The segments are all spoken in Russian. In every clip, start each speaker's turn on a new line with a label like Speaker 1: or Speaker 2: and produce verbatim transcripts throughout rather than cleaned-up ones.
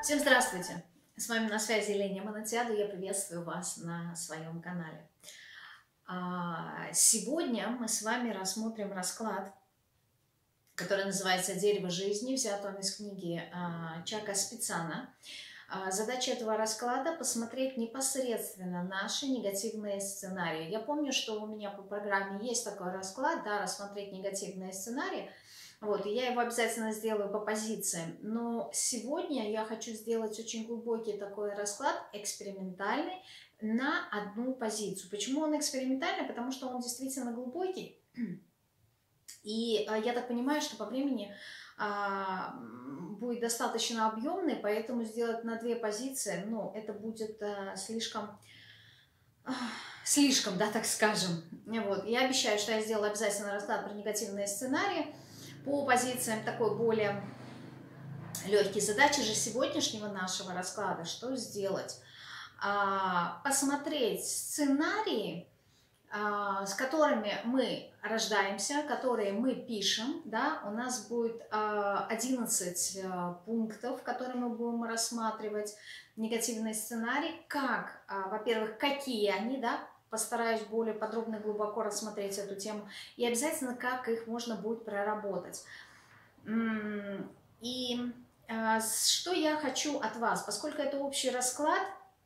Speaker 1: Всем здравствуйте! С вами на связи Леня Монатиаду. Я приветствую вас на своем канале. Сегодня мы с вами рассмотрим расклад, который называется «Дерево жизни», взят он из книги Чака Спицана. Задача этого расклада – посмотреть непосредственно наши негативные сценарии. Я помню, что у меня по программе есть такой расклад, да, рассмотреть негативные сценарии. Вот, и я его обязательно сделаю по позициям. Но сегодня я хочу сделать очень глубокий такой расклад, экспериментальный, на одну позицию. Почему он экспериментальный? Потому что он действительно глубокий. И я так понимаю, что по времени а, будет достаточно объемный, поэтому сделать на две позиции, ну, это будет а, слишком... Слишком, да, так скажем. Вот. Я обещаю, что я сделаю обязательно расклад про негативные сценарии. По позициям такой более легкий. Задача же сегодняшнего нашего расклада, что сделать? А, посмотреть сценарии, а, с которыми мы рождаемся, которые мы пишем. Да? У нас будет а, одиннадцать а, пунктов, которые мы будем рассматривать. Негативные сценарии. Как, а, во-первых, какие они, да? Постараюсь более подробно и глубоко рассмотреть эту тему. И обязательно, как их можно будет проработать. И что я хочу от вас? Поскольку это общий расклад,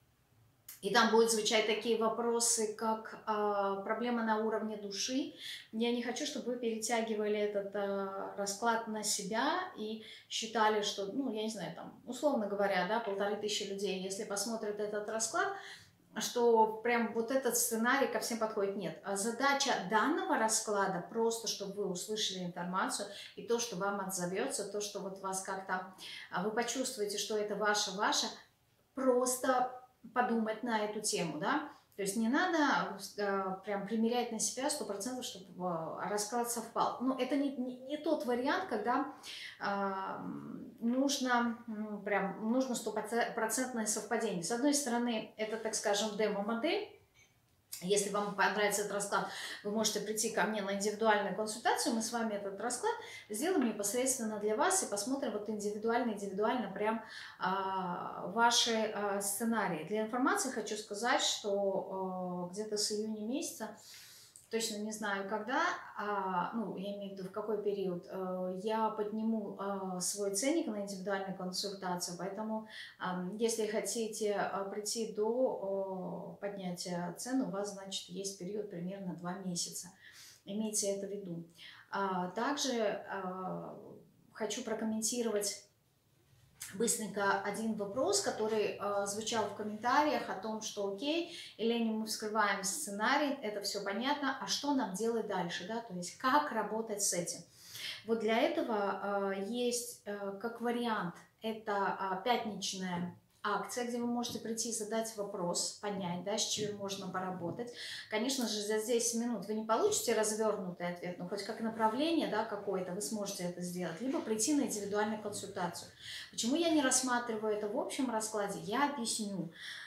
Speaker 1: и там будут звучать такие вопросы, как э, проблема на уровне души. Я не хочу, чтобы вы перетягивали этот э, расклад на себя и считали, что, ну, я не знаю, там, условно говоря, да, полторы тысячи людей, если посмотрят этот расклад, что прям вот этот сценарий ко всем подходит. Нет. Задача данного расклада просто, чтобы вы услышали информацию, и то, что вам отзовется, то, что вот вас как-то, вы почувствуете, что это ваше-ваше, просто подумать на эту тему, да. То есть не надо э, прям примерять на себя сто процентов, чтобы э, расклад совпал. Но это не, не, не тот вариант, когда э, нужно, ну, прям, нужно стопроцентное совпадение. С одной стороны, это, так скажем, демо-модель. Если вам понравится этот расклад, вы можете прийти ко мне на индивидуальную консультацию. Мы с вами этот расклад сделаем непосредственно для вас и посмотрим вот индивидуально-индивидуально прям а, ваши а, сценарии. Для информации хочу сказать, что а, где-то с июня месяца, точно не знаю когда, а, ну, я имею в виду в какой период, а, я подниму а, свой ценник на индивидуальную консультацию, поэтому а, если хотите а, прийти до а, поднятия цен, у вас, значит, есть период примерно два месяца. Имейте это в виду. А, также а, хочу прокомментировать быстренько один вопрос, который э, звучал в комментариях о том, что окей, Елене, мы вскрываем сценарий, это все понятно, а что нам делать дальше, да, то есть как работать с этим. Вот для этого э, есть э, как вариант, это э, пятничная акция, где вы можете прийти, задать вопрос, понять, да, с чем можно поработать. Конечно же, за десять минут вы не получите развернутый ответ, но хоть как направление, да, какое-то вы сможете это сделать, либо прийти на индивидуальную консультацию. Почему я не рассматриваю это в общем раскладе, я объясню.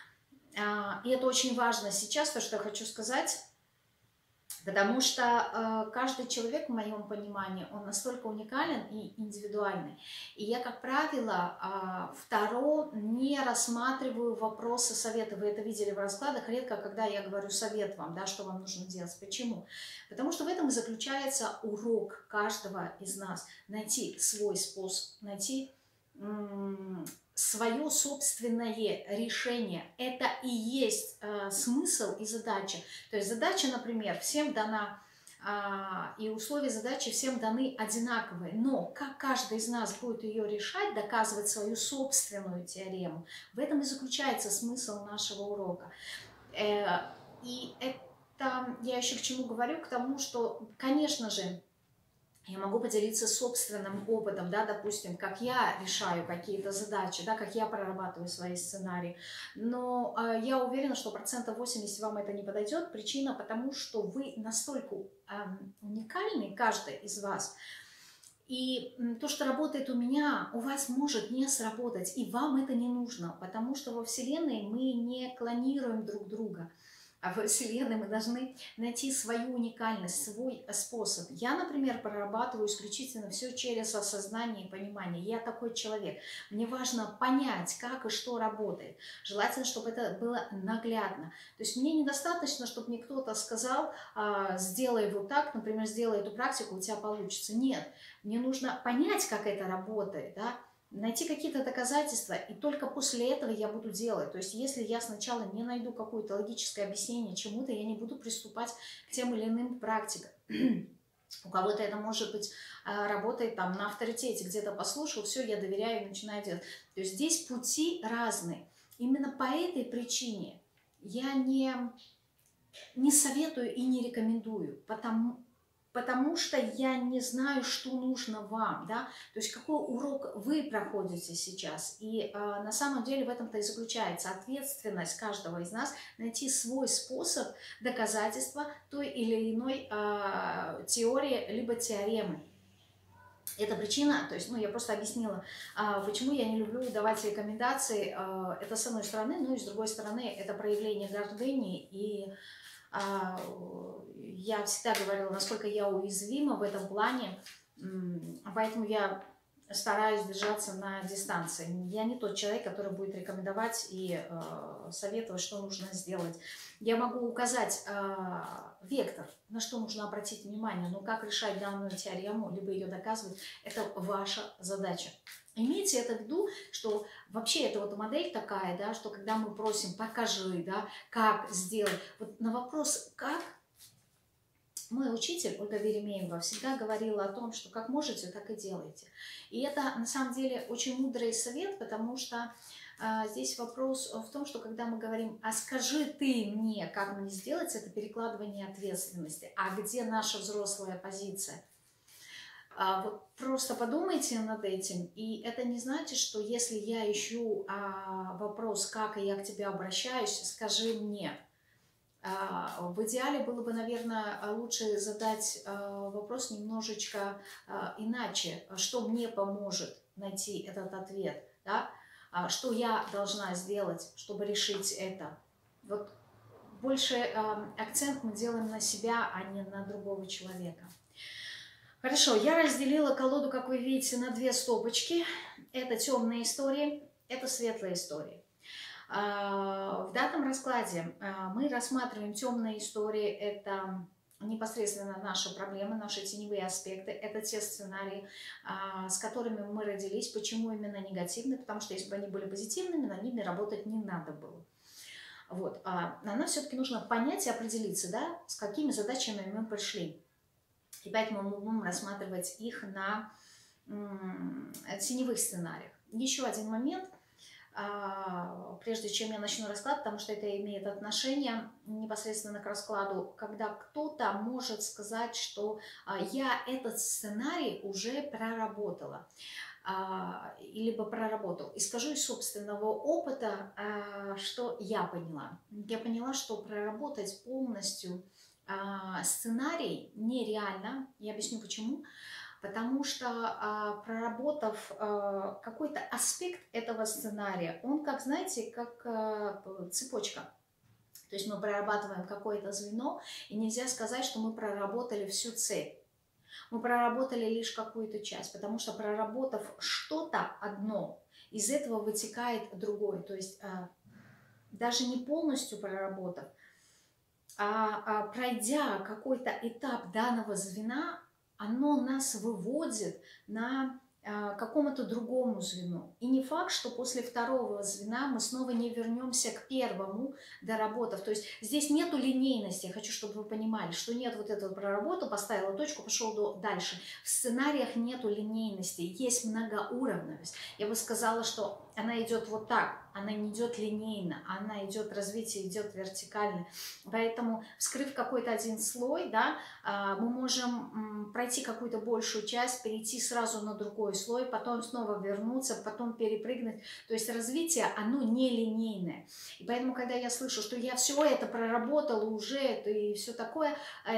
Speaker 1: И это очень важно сейчас, то, что я хочу сказать. Потому что э, каждый человек, в моем понимании, он настолько уникален и индивидуальный. И я, как правило, э, второ не рассматриваю вопросы совета. Вы это видели в раскладах. Редко, когда я говорю совет вам, да, что вам нужно делать. Почему? Потому что в этом и заключается урок каждого из нас. Найти свой способ, найти свое собственное решение. Это и есть э, смысл и задача. То есть задача, например, всем дана, э, и условия задачи всем даны одинаковые. Но как каждый из нас будет ее решать, доказывать свою собственную теорему, в этом и заключается смысл нашего урока. Э, и это я еще к чему говорю? К тому, что, конечно же, я могу поделиться собственным опытом, да, допустим, как я решаю какие-то задачи, да, как я прорабатываю свои сценарии. Но э, я уверена, что процентов восемьдесят вам это не подойдет. Причина потому, что вы настолько э, уникальны, каждый из вас. И то, что работает у меня, у вас может не сработать, и вам это не нужно, потому что во Вселенной мы не клонируем друг друга. А во Вселенной мы должны найти свою уникальность, свой способ. Я, например, прорабатываю исключительно все через осознание и понимание. Я такой человек. Мне важно понять, как и что работает. Желательно, чтобы это было наглядно. То есть мне недостаточно, чтобы мне кто-то сказал, сделай вот так, например, сделай эту практику, у тебя получится. Нет, мне нужно понять, как это работает, да? Найти какие-то доказательства, и только после этого я буду делать. То есть если я сначала не найду какое-то логическое объяснение чему-то, я не буду приступать к тем или иным практикам. У кого-то это, может быть, работает там на авторитете, где-то послушал, все, я доверяю и начинаю делать. То есть здесь пути разные. Именно по этой причине я не, не советую и не рекомендую, потому Потому что я не знаю, что нужно вам, да, то есть какой урок вы проходите сейчас. И э, на самом деле в этом-то и заключается ответственность каждого из нас найти свой способ доказательства той или иной э, теории, либо теоремы. Это причина, то есть, ну, я просто объяснила, а, почему я не люблю давать рекомендации. А, это с одной стороны, ну и с другой стороны, это проявление гордыни и... Я всегда говорила, насколько я уязвима в этом плане, поэтому я стараюсь держаться на дистанции. Я не тот человек, который будет рекомендовать и советовать, что нужно сделать. Я могу указать вектор, на что нужно обратить внимание, но как решать данную теорему, либо ее доказывать, это ваша задача. Имейте это в виду, что вообще это вот модель такая, да, что когда мы просим покажи, да, как сделать, вот на вопрос как, мой учитель Ольга Веремеева всегда говорила о том, что как можете, так и делайте. И это на самом деле очень мудрый совет, потому что а, здесь вопрос в том, что когда мы говорим, а скажи ты мне, как мне сделать, это перекладывание ответственности, а где наша взрослая позиция? Вот просто подумайте над этим, и это не значит, что если я ищу а, вопрос, как я к тебе обращаюсь, скажи мне. А, в идеале было бы, наверное, лучше задать а, вопрос немножечко а, иначе, что мне поможет найти этот ответ, да? А, что я должна сделать, чтобы решить это. Вот больше а, акцент мы делаем на себя, а не на другого человека. Хорошо, я разделила колоду, как вы видите, на две стопочки. Это темные истории, это светлые истории. В данном раскладе мы рассматриваем темные истории. Это непосредственно наши проблемы, наши теневые аспекты. Это те сценарии, с которыми мы родились. Почему именно негативные? Потому что если бы они были позитивными, над ними работать не надо было. Вот. А нам все-таки нужно понять и определиться, да, с какими задачами мы пришли. И поэтому мы будем рассматривать их на теневых сценариях. Еще один момент, прежде чем я начну расклад, потому что это имеет отношение непосредственно к раскладу, когда кто-то может сказать, что я этот сценарий уже проработала, либо проработал. И скажу из собственного опыта, что я поняла. Я поняла, что проработать полностью сценарий нереально. Я объясню почему. Потому что, проработав какой-то аспект этого сценария, он, как, знаете, как цепочка. То есть мы прорабатываем какое-то звено, и нельзя сказать, что мы проработали всю цепь. Мы проработали лишь какую-то часть, потому что, проработав что-то одно, из этого вытекает другое. То есть даже не полностью проработав, а пройдя какой-то этап данного звена, оно нас выводит на а, какому-то другому звену. И не факт, что после второго звена мы снова не вернемся к первому, доработав. То есть здесь нету линейности. Я хочу, чтобы вы понимали, что нет вот этого проработал, поставила точку, пошел до, дальше. В сценариях нету линейности, есть многоуровневость. Я бы сказала, что она идет вот так. Она не идет линейно, она идет, развитие идет вертикально. Поэтому, вскрыв какой-то один слой, да, мы можем пройти какую-то большую часть, перейти сразу на другой слой, потом снова вернуться, потом перепрыгнуть. То есть развитие, оно не линейное. И поэтому, когда я слышу, что я все это проработала уже, это и все такое,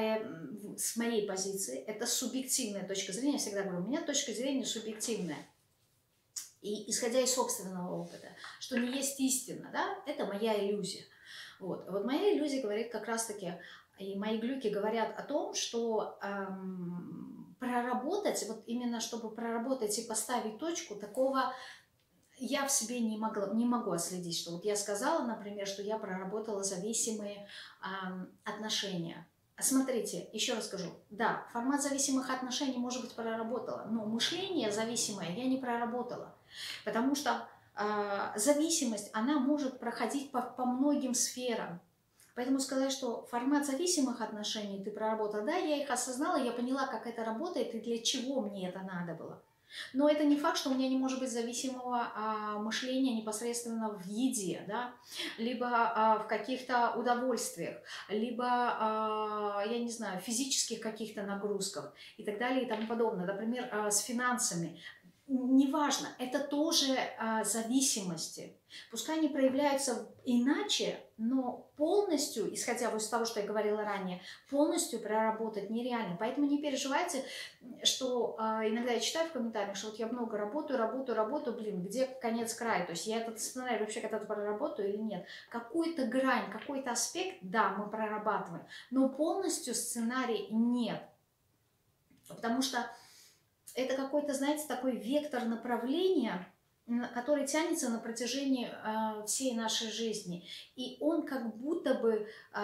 Speaker 1: с моей позиции, это субъективная точка зрения, я всегда говорю, у меня точка зрения субъективная. И исходя из собственного опыта, что не есть истина, да, это моя иллюзия. Вот. Вот моя иллюзия говорит как раз-таки, и мои глюки говорят о том, что эм, проработать, вот именно чтобы проработать и поставить точку, такого я в себе не, могла, не могу отследить, что вот я сказала, например, что я проработала зависимые эм, отношения. Смотрите, еще раз скажу, да, формат зависимых отношений, может быть, проработала, но мышление зависимое я не проработала, потому что э, зависимость, она может проходить по, по многим сферам. Поэтому сказать, что формат зависимых отношений ты проработала, да, я их осознала, я поняла, как это работает и для чего мне это надо было. Но это не факт, что у меня не может быть зависимого а, мышления непосредственно в еде, да, либо а, в каких-то удовольствиях, либо, а, я не знаю, физических каких-то нагрузках и так далее и тому подобное. Например, а, с финансами. Неважно, это тоже а, зависимости. Пускай они проявляются иначе, но полностью, исходя из того, что я говорила ранее, полностью проработать нереально. Поэтому не переживайте, что а, иногда я читаю в комментариях, что вот я много работаю, работаю, работаю, блин, где конец край? То есть я этот сценарий вообще когда-то проработаю или нет? Какую-то грань, какой-то аспект, да, мы прорабатываем, но полностью сценарий нет. Потому что это какой-то, знаете, такой вектор направления, который тянется на протяжении э, всей нашей жизни. И он как будто бы, э,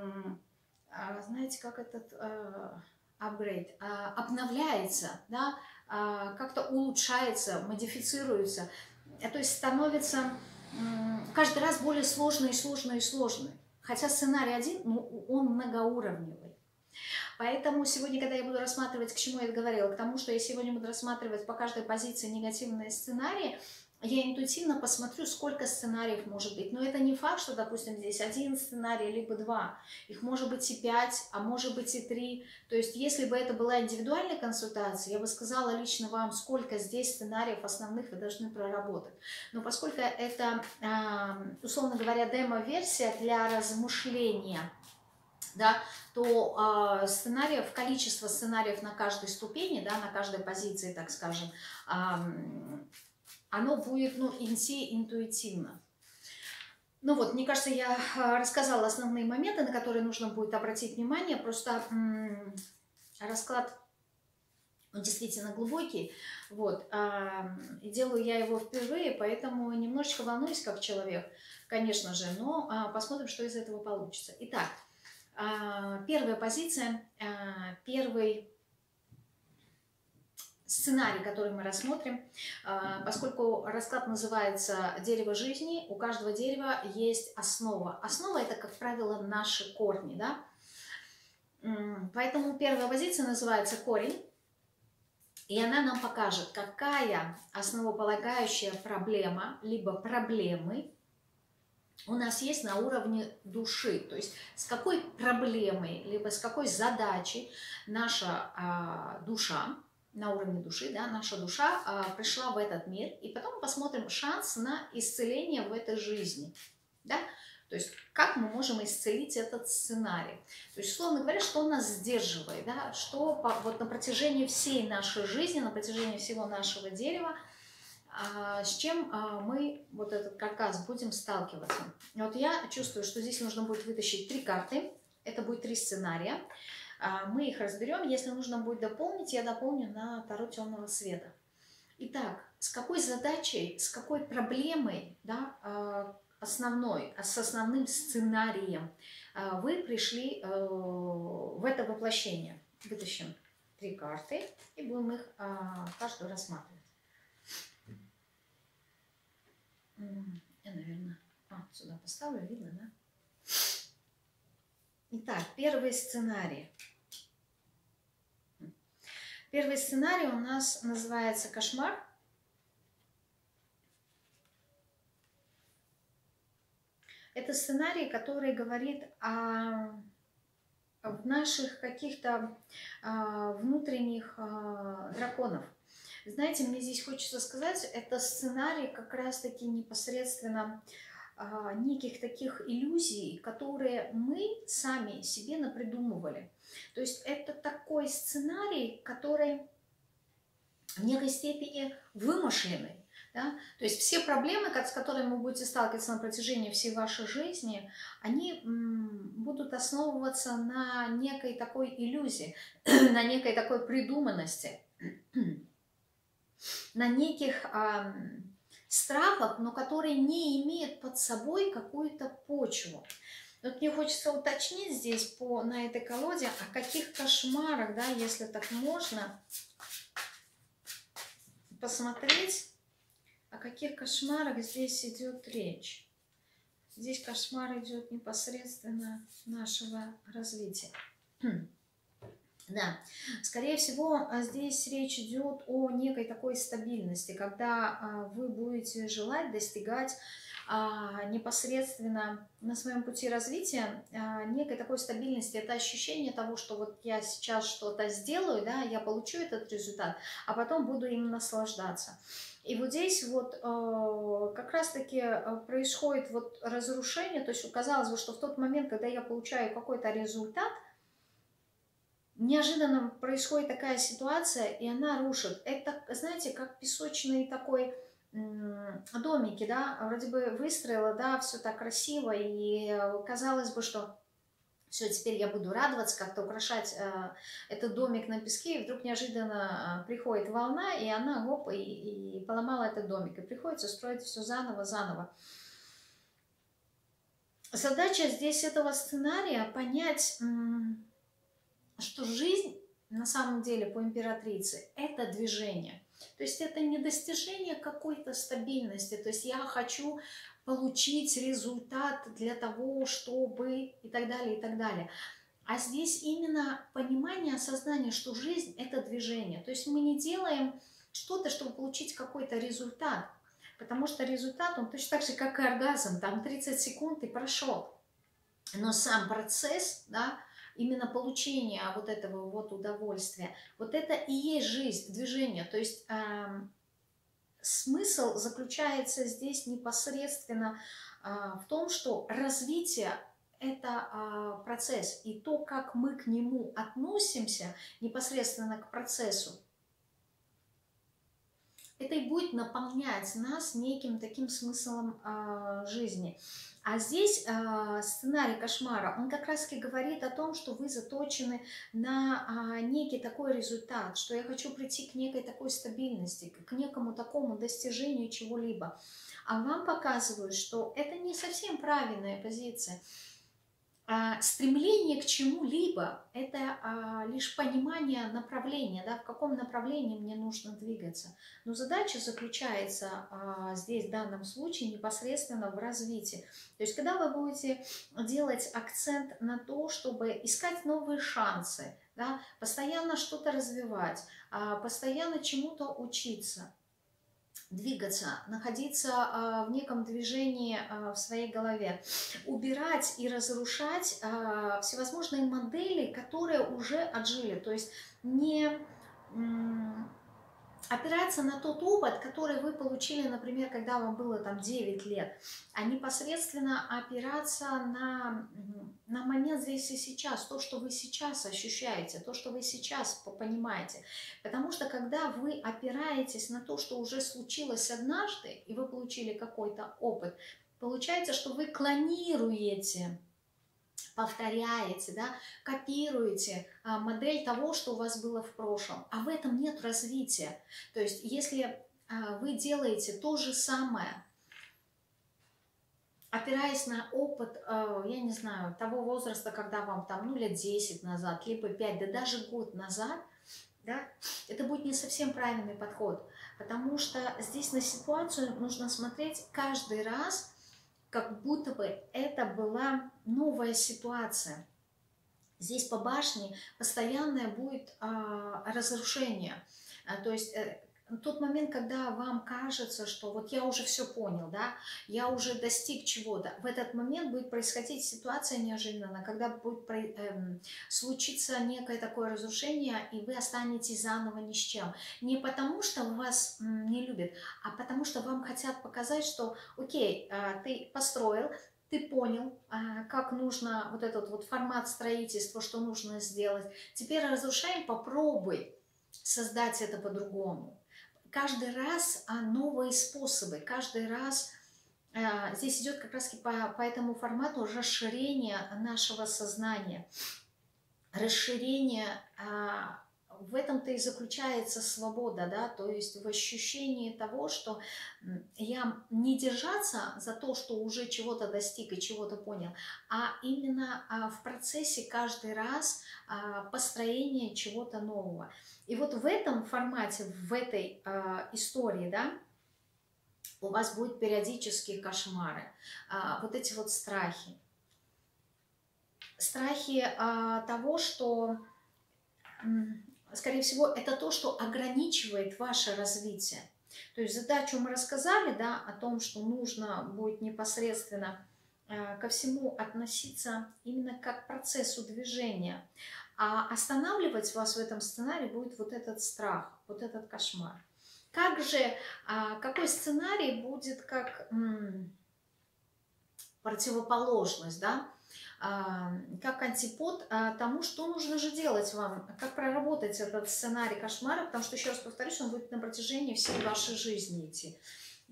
Speaker 1: э, знаете, как этот апгрейд, э, э, обновляется, да, э, как-то улучшается, модифицируется. То есть становится э, каждый раз более сложный и сложный и сложный. Хотя сценарий один, ну, он многоуровневый. Поэтому сегодня, когда я буду рассматривать, к чему я это говорила, к тому, что я сегодня буду рассматривать по каждой позиции негативные сценарии, я интуитивно посмотрю, сколько сценариев может быть. Но это не факт, что, допустим, здесь один сценарий, либо два. Их может быть и пять, а может быть и три. То есть, если бы это была индивидуальная консультация, я бы сказала лично вам, сколько здесь сценариев основных вы должны проработать. Но поскольку это, условно говоря, демо-версия для размышления, да, то э, сценариев, количество сценариев на каждой ступени, да, на каждой позиции, так скажем, э, оно будет, ну, идти интуитивно. Ну вот, мне кажется, я рассказала основные моменты, на которые нужно будет обратить внимание. Просто м расклад, он действительно глубокий, вот, э, и делаю я его впервые, поэтому немножечко волнуюсь как человек, конечно же, но э, посмотрим, что из этого получится. Итак, первая позиция, первый сценарий, который мы рассмотрим, поскольку расклад называется «Дерево жизни», у каждого дерева есть основа. Основа – это, как правило, наши корни, да? Поэтому первая позиция называется «Корень», и она нам покажет, какая основополагающая проблема, либо проблемы у нас есть на уровне души, то есть с какой проблемой, либо с какой задачей наша а, душа, на уровне души, да, наша душа а, пришла в этот мир, и потом посмотрим шанс на исцеление в этой жизни, да, то есть как мы можем исцелить этот сценарий, то есть, условно говоря, что нас сдерживает, да, что по, вот на протяжении всей нашей жизни, на протяжении всего нашего дерева, с чем мы вот этот каркас будем сталкиваться. Вот я чувствую, что здесь нужно будет вытащить три карты. Это будет три сценария. Мы их разберем. Если нужно будет дополнить, я дополню на Таро темного света. Итак, с какой задачей, с какой проблемой, да, основной, с основным сценарием вы пришли в это воплощение? Вытащим три карты и будем их каждую рассматривать. Я, наверное, а, сюда поставлю, видно, да? Итак, первый сценарий. Первый сценарий у нас называется «Кошмар». Это сценарий, который говорит о, о наших каких-то а, внутренних а, драконов. Знаете, мне здесь хочется сказать, это сценарий как раз-таки непосредственно а, неких таких иллюзий, которые мы сами себе напридумывали. То есть это такой сценарий, который в некой степени вымышленный. Да? То есть все проблемы, с которыми вы будете сталкиваться на протяжении всей вашей жизни, они будут основываться на некой такой иллюзии, на некой такой придуманности, на неких э, страхах, но которые не имеют под собой какую-то почву. Вот мне хочется уточнить здесь по, на этой колоде, о каких кошмарах, да, если так можно, посмотреть, о каких кошмарах здесь идет речь. Здесь кошмар идет непосредственно нашего развития. Да, скорее всего, здесь речь идет о некой такой стабильности, когда вы будете желать достигать непосредственно на своем пути развития некой такой стабильности. Это ощущение того, что вот я сейчас что-то сделаю, да, я получу этот результат, а потом буду им наслаждаться. И вот здесь вот э, как раз-таки происходит вот разрушение, то есть казалось бы, что в тот момент, когда я получаю какой-то результат, неожиданно происходит такая ситуация, и она рушит. Это, знаете, как песочный такой домики, да, вроде бы выстроила, да, все так красиво, и казалось бы, что все, теперь я буду радоваться, как-то украшать э, этот домик на песке, и вдруг неожиданно приходит волна, и она, гоп, и, и поломала этот домик, и приходится строить все заново, заново. Задача здесь этого сценария понять, что жизнь на самом деле по императрице – это движение. То есть это не достижение какой-то стабильности. То есть я хочу получить результат для того, чтобы и так далее, и так далее. А здесь именно понимание, осознание, что жизнь – это движение. То есть мы не делаем что-то, чтобы получить какой-то результат. Потому что результат, он точно так же, как и оргазм, там тридцать секунд и прошел. Но сам процесс, да, именно получение вот этого вот удовольствия, вот это и есть жизнь, движение. То есть э, смысл заключается здесь непосредственно э, в том, что развитие – это э, процесс, и то, как мы к нему относимся, непосредственно к процессу, это и будет наполнять нас неким таким смыслом э, жизни. А здесь э, сценарий кошмара, он как раз-таки говорит о том, что вы заточены на э, некий такой результат, что я хочу прийти к некой такой стабильности, к некому такому достижению чего-либо. А вам показывают, что это не совсем правильная позиция. Стремление к чему-либо – это а, лишь понимание направления, да, в каком направлении мне нужно двигаться. Но задача заключается а, здесь, в данном случае, непосредственно в развитии. То есть, когда вы будете делать акцент на то, чтобы искать новые шансы, да, постоянно что-то развивать, а, постоянно чему-то учиться, двигаться, находиться э, в неком движении э, в своей голове, убирать и разрушать э, всевозможные модели, которые уже отжили, то есть не опираться на тот опыт, который вы получили, например, когда вам было там девять лет, а непосредственно опираться на, на момент здесь и сейчас, то, что вы сейчас ощущаете, то, что вы сейчас понимаете. Потому что когда вы опираетесь на то, что уже случилось однажды, и вы получили какой-то опыт, получается, что вы клонируете, повторяете, да, копируете а, модель того, что у вас было в прошлом, а в этом нет развития. То есть, если а, вы делаете то же самое, опираясь на опыт, а, я не знаю, того возраста, когда вам там, ну, лет десять назад, либо пять, да даже год назад, да, это будет не совсем правильный подход, потому что здесь на ситуацию нужно смотреть каждый раз, как будто бы это была новая ситуация. Здесь по башне постоянное будет а, разрушение. А, то есть э, тот момент, когда вам кажется, что вот я уже все понял, да, я уже достиг чего-то, в этот момент будет происходить ситуация неожиданно, когда будет эм, случиться некое такое разрушение, и вы останетесь заново ни с чем. Не потому, что вас м, не любят, а потому, что вам хотят показать, что окей, э, ты построил, ты понял, как нужно вот этот вот формат строительства, что нужно сделать. Теперь разрушаем, попробуй создать это по-другому. каждый раз а, новые способы, каждый раз а, здесь идет как раз по, по этому формату расширение нашего сознания, расширение, а, в этом-то и заключается свобода, да, то есть в ощущении того, что я не держаться за то, что уже чего-то достиг и чего-то понял, а именно а, в процессе каждый раз а, построения чего-то нового. И вот в этом формате, в этой а, истории, да, у вас будут периодические кошмары, а, вот эти вот страхи. Страхи а, того, что, скорее всего, это то, что ограничивает ваше развитие. То есть задачу мы рассказали, да, о том, что нужно будет непосредственно а, ко всему относиться именно как к процессу движения. А останавливать вас в этом сценарии будет вот этот страх, вот этот кошмар. Как же, а, какой сценарий будет как м, противоположность, да? Как антипод тому, что нужно же делать вам, как проработать этот сценарий кошмара, потому что, еще раз повторюсь, он будет на протяжении всей вашей жизни идти.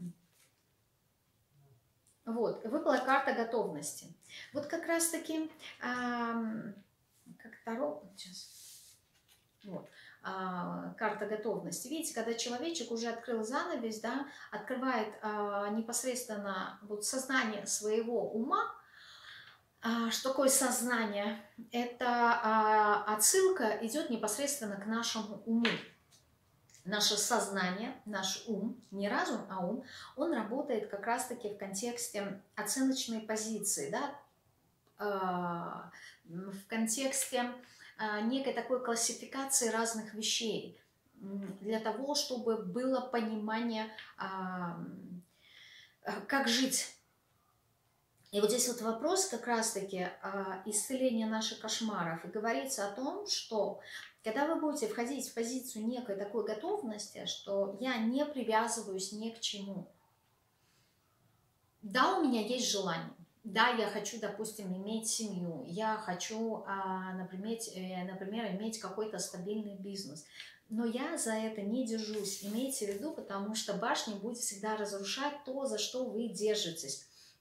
Speaker 1: Вот, выпала карта готовности. Вот как раз-таки, как Таро, сейчас, вот, карта готовности. Видите, когда человечек уже открыл занавес, да, открывает непосредственно вот сознание своего ума. Что такое сознание? Это отсылка идет непосредственно к нашему уму. Наше сознание, наш ум, не разум, а ум, он работает как раз-таки в контексте оценочной позиции, да? В контексте некой такой классификации разных вещей, для того, чтобы было понимание, как жить. И вот здесь вот вопрос как раз-таки э, исцеления наших кошмаров. И говорится о том, что когда вы будете входить в позицию некой такой готовности, что я не привязываюсь ни к чему. Да, у меня есть желание. Да, я хочу, допустим, иметь семью. Я хочу, э, например, э, например, иметь какой-то стабильный бизнес. Но я за это не держусь. Имейте в виду, потому что башня будет всегда разрушать то, за что вы держитесь.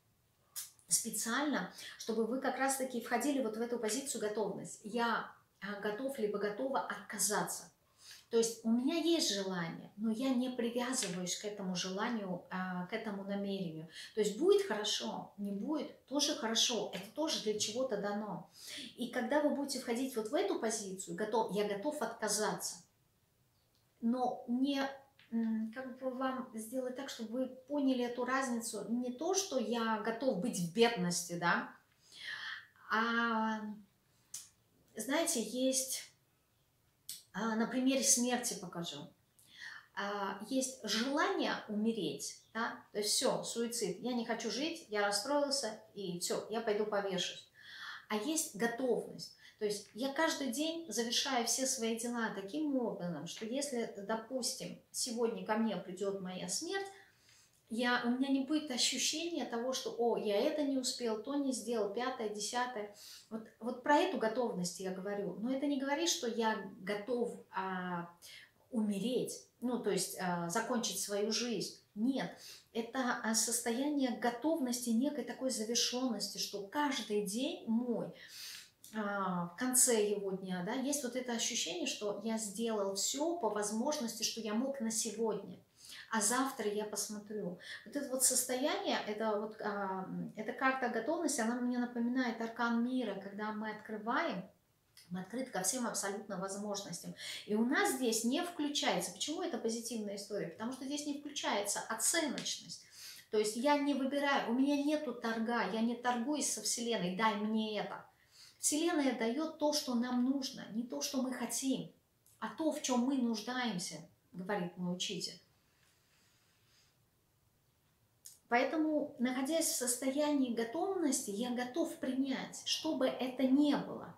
Speaker 1: Специально, чтобы вы как раз-таки входили вот в эту позицию готовность. Я готов либо готова отказаться. То есть у меня есть желание, но я не привязываюсь к этому желанию, к этому намерению. То есть будет хорошо, не будет, тоже хорошо. Это тоже для чего-то дано. И когда вы будете входить вот в эту позицию, готов, я готов отказаться, но не... как бы вам сделать так, чтобы вы поняли эту разницу. Не то, что я готов быть в бедности, да, а, знаете, есть, на примере смерти покажу, есть желание умереть, да, то есть все, суицид, я не хочу жить, я расстроился, и все, я пойду повешусь. А есть готовность. То есть я каждый день завершаю все свои дела таким образом, что если, допустим, сегодня ко мне придет моя смерть, я, у меня не будет ощущения того, что «О, я это не успел, то не сделал, пятое, десятое». Вот, вот про эту готовность я говорю. Но это не говорит, что я готов а, умереть, ну, то есть а, закончить свою жизнь. Нет, это состояние готовности, некой такой завершенности, что каждый день мой, в конце его дня, да, есть вот это ощущение, что я сделал все по возможности, что я мог на сегодня, а завтра я посмотрю. Вот это вот состояние, это вот а, эта карта готовности, она мне напоминает аркан мира, когда мы открываем, мы открыты ко всем абсолютно возможностям. И у нас здесь не включается, почему это позитивная история? Потому что здесь не включается оценочность. То есть я не выбираю, у меня нету торга, я не торгуюсь со Вселенной, дай мне это. Вселенная дает то, что нам нужно, не то, что мы хотим, а то, в чем мы нуждаемся, говорит мой учитель. Поэтому, находясь в состоянии готовности, я готов принять, что бы это ни было.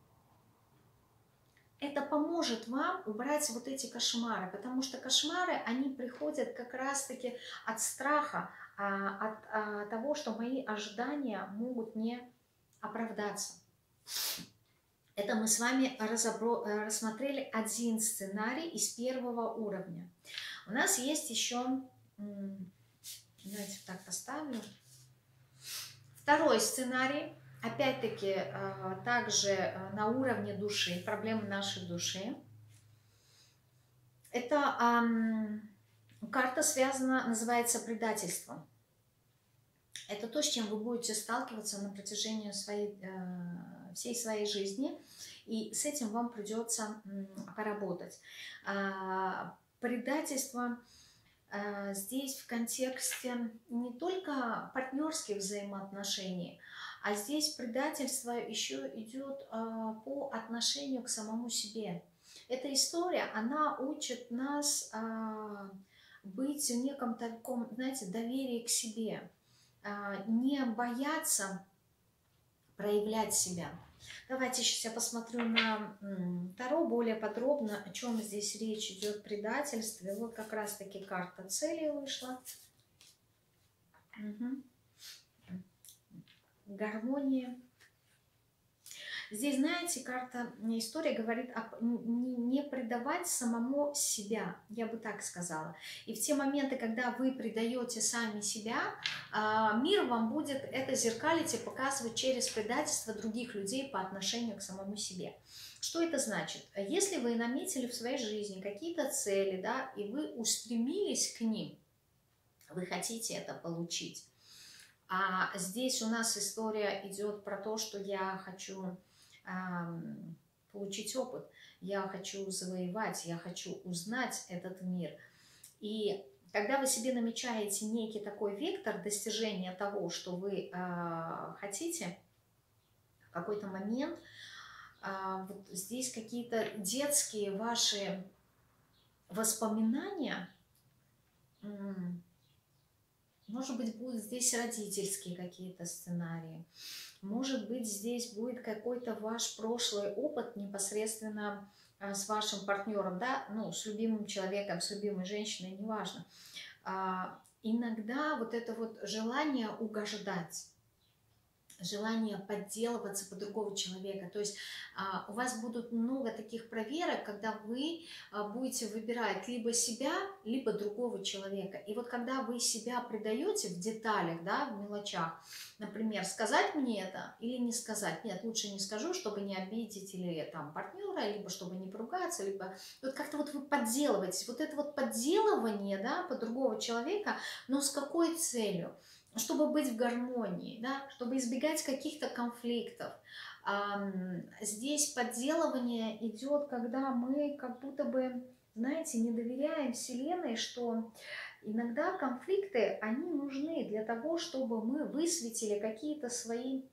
Speaker 1: Это поможет вам убрать вот эти кошмары, потому что кошмары, они приходят как раз-таки от страха, от того, что мои ожидания могут не оправдаться. Это мы с вами разобро... рассмотрели один сценарий из первого уровня. У нас есть еще, давайте так поставлю, второй сценарий, опять-таки, также на уровне души, проблемы нашей души. Это эм, карта связана, называется предательством. Это то, с чем вы будете сталкиваться на протяжении своей, э, всей своей жизни, и с этим вам придется э, поработать. А, предательство э, здесь в контексте не только партнерских взаимоотношений, а здесь предательство еще идет э, по отношению к самому себе. Эта история, она учит нас э, быть в неком таком, знаете, доверии к себе. Не бояться проявлять себя. Давайте сейчас я посмотрю на Таро более подробно, о чем здесь речь идет, предательстве. Вот как раз таки карта цели вышла. Угу. Гармония. Здесь, знаете, карта, история говорит о не предавать самому себя, я бы так сказала. И в те моменты, когда вы предаете сами себя, мир вам будет это зеркалить и показывать через предательство других людей по отношению к самому себе. Что это значит? Если вы наметили в своей жизни какие-то цели, да, и вы устремились к ним, вы хотите это получить. А здесь у нас история идет про то, что я хочу получить опыт, я хочу завоевать, я хочу узнать этот мир. И когда вы себе намечаете некий такой вектор достижения того, что вы э, хотите, в какой-то момент э, вот здесь какие-то детские ваши воспоминания, э, может быть, будут здесь родительские какие-то сценарии. Может быть, здесь будет какой-то ваш прошлый опыт непосредственно а, с вашим партнером, да, ну, с любимым человеком, с любимой женщиной, неважно. А, иногда вот это вот желание угождать, желание подделываться под другого человека. То есть а, у вас будут много таких проверок, когда вы а, будете выбирать либо себя, либо другого человека. И вот когда вы себя предаете в деталях, да, в мелочах, например, сказать мне это или не сказать, нет, лучше не скажу, чтобы не обидеть или там партнера, либо чтобы не поругаться, либо вот как-то вот вы подделываетесь. Вот это вот подделывание, да, под другого человека, но с какой целью? Чтобы быть в гармонии, да, чтобы избегать каких-то конфликтов. Здесь подделывание идет, когда мы как будто бы, знаете, не доверяем Вселенной, что иногда конфликты, они нужны для того, чтобы мы высветили какие-то свои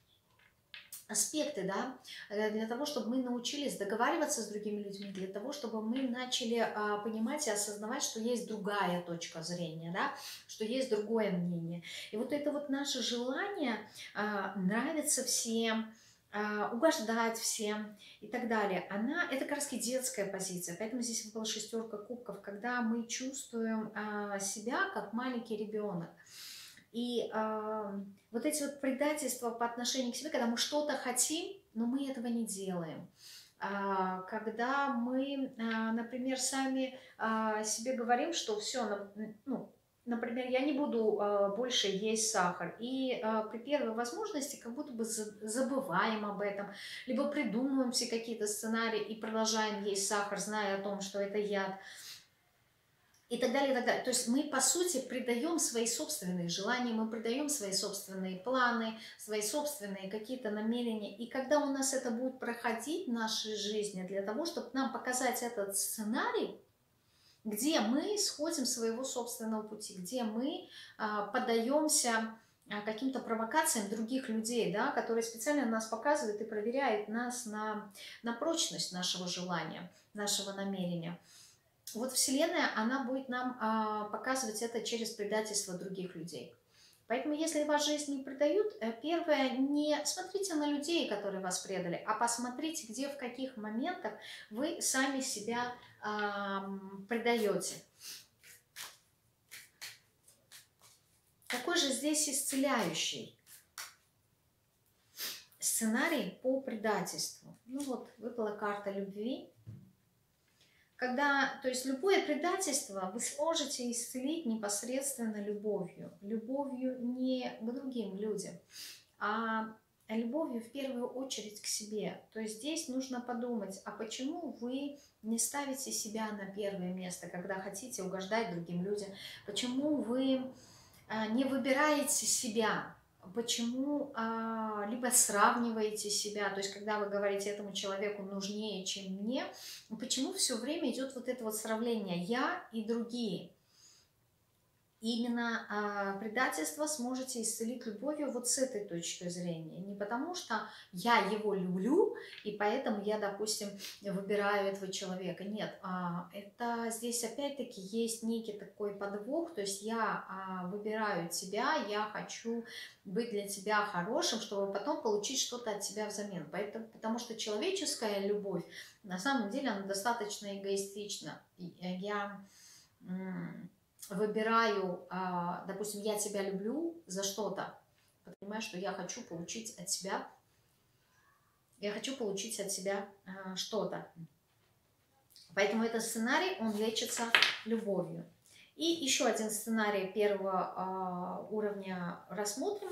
Speaker 1: аспекты, да, для того, чтобы мы научились договариваться с другими людьми, для того, чтобы мы начали а, понимать и осознавать, что есть другая точка зрения, да, что есть другое мнение. И вот это вот наше желание а, нравиться всем, а, угождать всем и так далее, она, это как раз детская позиция, поэтому здесь выпала шестерка кубков, когда мы чувствуем а, себя как маленький ребенок. И э, вот эти вот предательства по отношению к себе, когда мы что-то хотим, но мы этого не делаем. А, когда мы, а, например, сами а, себе говорим, что все, ну, например, я не буду а, больше есть сахар. И а, при первой возможности как будто бы забываем об этом, либо придумываем все какие-то сценарии и продолжаем есть сахар, зная о том, что это яд. И так далее, и так далее. То есть мы, по сути, предаем свои собственные желания, мы предаем свои собственные планы, свои собственные какие-то намерения. И когда у нас это будет проходить в нашей жизни, для того, чтобы нам показать этот сценарий, где мы сходим с своего собственного пути, где мы а, поддаемся а, каким-то провокациям других людей, да, которые специально нас показывают и проверяют нас на, на прочность нашего желания, нашего намерения. Вот Вселенная, она будет нам а, показывать это через предательство других людей. Поэтому, если вас жизнь не предают, первое, не смотрите на людей, которые вас предали, а посмотрите, где, в каких моментах вы сами себя а, предаете. Какой же здесь исцеляющий сценарий по предательству. Ну вот, выпала карта любви. Когда, то есть любое предательство вы сможете исцелить непосредственно любовью. Любовью не к другим людям, а любовью в первую очередь к себе. То есть здесь нужно подумать, а почему вы не ставите себя на первое место, когда хотите угождать другим людям? Почему вы не выбираете себя? Почему а, либо сравниваете себя, то есть когда вы говорите, этому человеку нужнее, чем мне, почему все время идет вот это вот сравнение «я» и «другие»? Именно а, предательство сможете исцелить любовью вот с этой точки зрения. Не потому что я его люблю, и поэтому я, допустим, выбираю этого человека. Нет, а, это здесь опять-таки есть некий такой подвох. То есть я а, выбираю тебя, я хочу быть для тебя хорошим, чтобы потом получить что-то от тебя взамен. Поэтому, потому что человеческая любовь, на самом деле, она достаточно эгоистична. Я... выбираю, допустим, я тебя люблю за что-то, понимаю, что я хочу получить от тебя, я хочу получить от тебя что-то. Поэтому этот сценарий, он лечится любовью. И еще один сценарий первого уровня рассмотрим.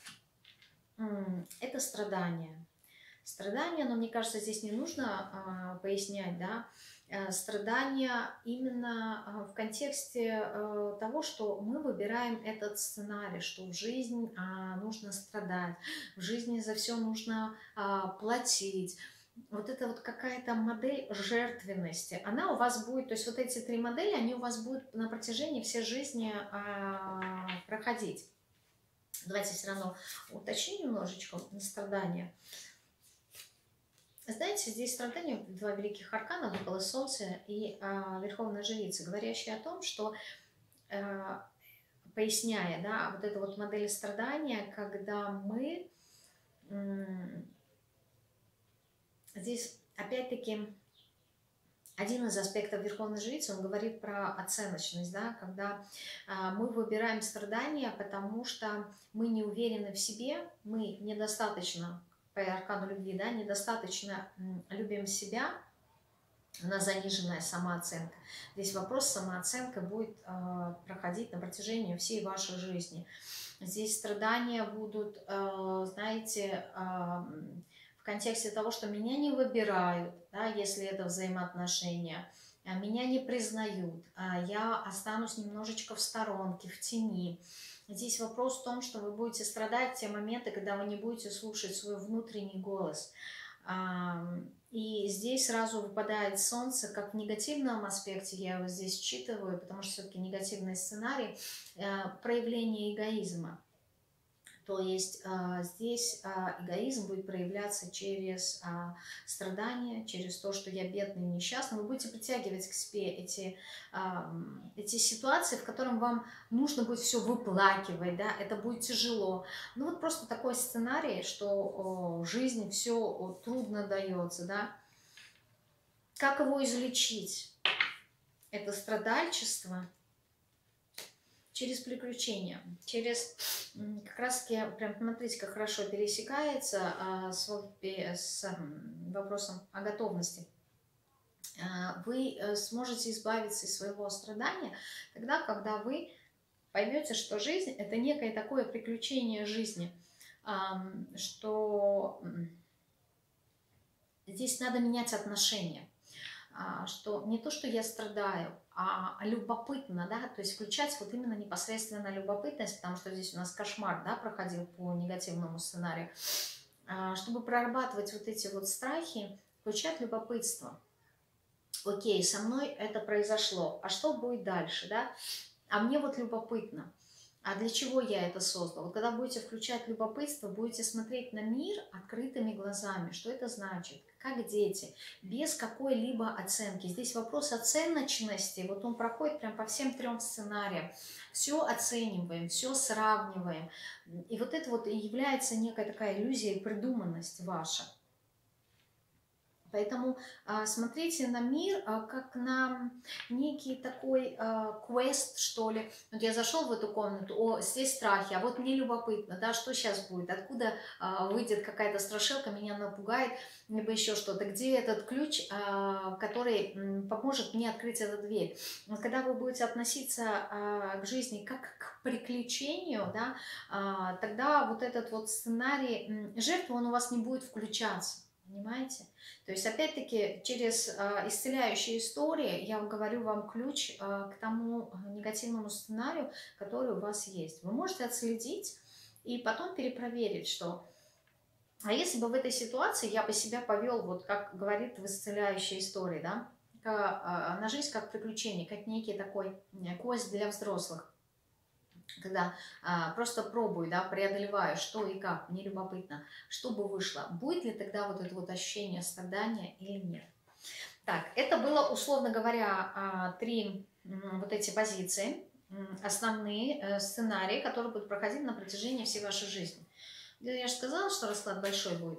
Speaker 1: Это страдания. Страдания, но мне кажется, здесь не нужно пояснять, да, страдания именно в контексте того, что мы выбираем этот сценарий, что в жизни нужно страдать, в жизни за все нужно платить. Вот это вот какая-то модель жертвенности, она у вас будет, то есть вот эти три модели, они у вас будут на протяжении всей жизни проходить. Давайте все равно уточним немножечко на страдания. Знаете, здесь страдания, два великих аркана, выпало Солнце и э, Верховная Жрица, говорящие о том, что, э, поясняя, да, вот эту вот модель страдания, когда мы, э, здесь опять-таки один из аспектов Верховной Жрицы, он говорит про оценочность, да, когда э, мы выбираем страдания, потому что мы не уверены в себе, мы недостаточно, по аркану любви, да, недостаточно любим себя, у нас заниженная самооценка. Здесь вопрос самооценка будет э, проходить на протяжении всей вашей жизни. Здесь страдания будут, э, знаете, э, в контексте того, что меня не выбирают, да, если это взаимоотношения, меня не признают, я останусь немножечко в сторонке, в тени. Здесь вопрос в том, что вы будете страдать в те моменты, когда вы не будете слушать свой внутренний голос. И здесь сразу выпадает Солнце, как в негативном аспекте, я его здесь считываю, потому что все-таки негативный сценарий, проявление эгоизма. То есть а, здесь а, эгоизм будет проявляться через а, страдания, через то, что я бедный, несчастный. Вы будете притягивать к себе эти, а, эти ситуации, в которых вам нужно будет все выплакивать, да, это будет тяжело. Ну вот просто такой сценарий, что о, в жизни все о, трудно дается, да. Как его излечить? Это страдальчество. Через приключения, через, как раз таки, прям смотрите, как хорошо пересекается а, с, с а, вопросом о готовности. А, вы сможете избавиться из своего страдания тогда, когда вы поймете, что жизнь – это некое такое приключение жизни, а, что здесь надо менять отношения. Что не то, что я страдаю, а любопытно, да, то есть включать вот именно непосредственно любопытность, потому что здесь у нас кошмар, да, проходил по негативному сценарию, чтобы прорабатывать вот эти вот страхи, включать любопытство. Окей, со мной это произошло, а что будет дальше, да, а мне вот любопытно. А для чего я это создала? Вот когда будете включать любопытство, будете смотреть на мир открытыми глазами. Что это значит? Как дети, без какой-либо оценки. Здесь вопрос оценочности, вот он проходит прям по всем трем сценариям. Все оцениваем, все сравниваем. И вот это вот и является некая такая иллюзия и придуманность ваша. Поэтому а, смотрите на мир а, как на некий такой а, квест, что ли. Вот я зашел в эту комнату, о, здесь страхи, а вот мне любопытно, да, что сейчас будет, откуда а, выйдет какая-то страшилка, меня напугает, либо еще что-то. Где этот ключ, а, который м, поможет мне открыть эту дверь. Вот когда вы будете относиться а, к жизни как к приключению, да, а, тогда вот этот вот сценарий м, жертвы, он у вас не будет включаться. Понимаете? То есть, опять-таки, через э, исцеляющие истории я говорю вам ключ э, к тому негативному сценарию, который у вас есть. Вы можете отследить и потом перепроверить, что а если бы в этой ситуации я бы себя повел, вот как говорит в исцеляющей истории, да, к, э, на жизнь как приключение, как некий такой квест для взрослых. Когда а, просто пробую, да, преодолеваю, что и как, мне любопытно, что бы вышло, будет ли тогда вот это вот ощущение страдания или нет. Так, это было, условно говоря, а, три м, вот эти позиции, м, основные э, сценарии, которые будут проходить на протяжении всей вашей жизни. Я же сказала, что расклад большой будет.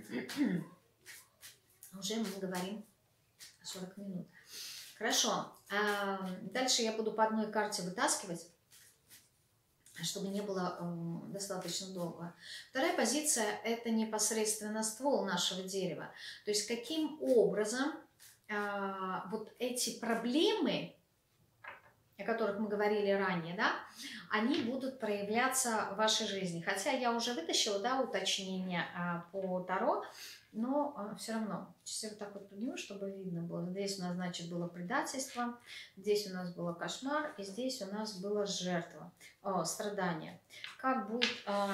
Speaker 1: Уже мы говорим сорок минут. Хорошо, а, дальше я буду по одной карте вытаскивать, чтобы не было э, достаточно долго. Вторая позиция – это непосредственно ствол нашего дерева. То есть каким образом э, вот эти проблемы, о которых мы говорили ранее, да, они будут проявляться в вашей жизни. Хотя я уже вытащила, да, уточнение э, по Таро, но э, все равно, сейчас я вот так вот подниму, чтобы видно было. Здесь у нас, значит, было предательство, здесь у нас было кошмар, и здесь у нас была жертва, о, страдание. Как будут э,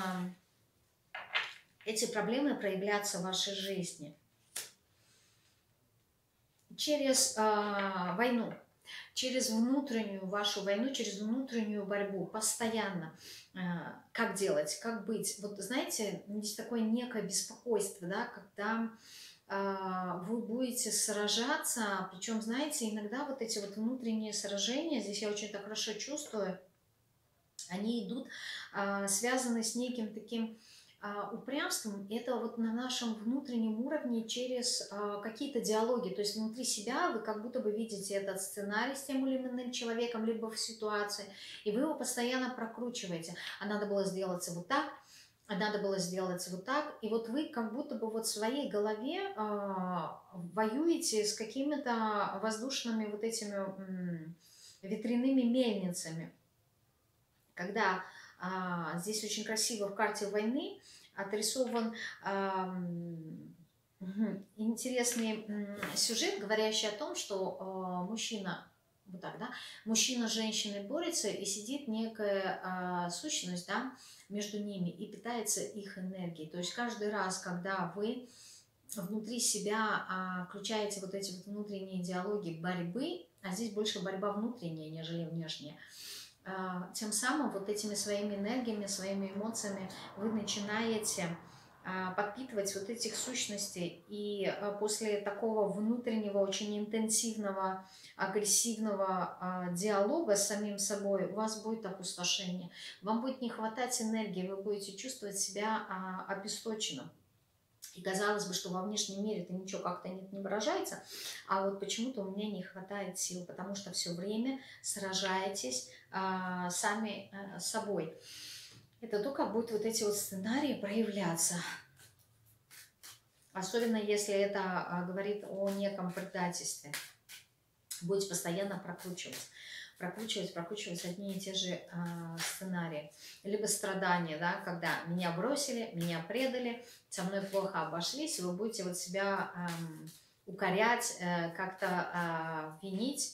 Speaker 1: эти проблемы проявляться в вашей жизни? Через э, войну, через внутреннюю вашу войну, через внутреннюю борьбу, постоянно. Как делать, как быть. Вот знаете, здесь такое некое беспокойство, да, когда э, вы будете сражаться, причем, знаете, иногда вот эти вот внутренние сражения, здесь я очень так хорошо чувствую, они идут, э, связаны с неким таким Uh, упрямством, это вот на нашем внутреннем уровне через uh, какие-то диалоги, то есть внутри себя вы как будто бы видите этот сценарий с тем или иным человеком, либо в ситуации, и вы его постоянно прокручиваете. А надо было сделать вот так, а надо было сделать вот так, и вот вы как будто бы вот в своей голове uh, воюете с какими-то воздушными вот этими м, ветряными мельницами, когда А, здесь очень красиво в карте войны отрисован а, интересный сюжет, говорящий о том, что а, мужчина, вот так, да, мужчина с женщиной борется, и сидит некая а, сущность, да, между ними и питается их энергией. То есть каждый раз, когда вы внутри себя а, включаете вот эти вот внутренние диалоги борьбы, а здесь больше борьба внутренняя, нежели внешняя, тем самым вот этими своими энергиями, своими эмоциями вы начинаете подпитывать вот этих сущностей. И после такого внутреннего, очень интенсивного, агрессивного диалога с самим собой у вас будет опустошение. Вам будет не хватать энергии, вы будете чувствовать себя обесточенным. И казалось бы, что во внешнем мире это ничего как-то нет, не выражается, а вот почему-то у меня не хватает сил, потому что все время сражаетесь а, сами а, с собой. Это то, как будут вот эти вот сценарии проявляться. Особенно если это а, говорит о неком предательстве. Будете постоянно прокручивать. прокручивать, прокручивать одни и те же э, сценарии. Либо страдания, да, когда меня бросили, меня предали, со мной плохо обошлись, и вы будете вот себя э, укорять, э, как-то э, винить.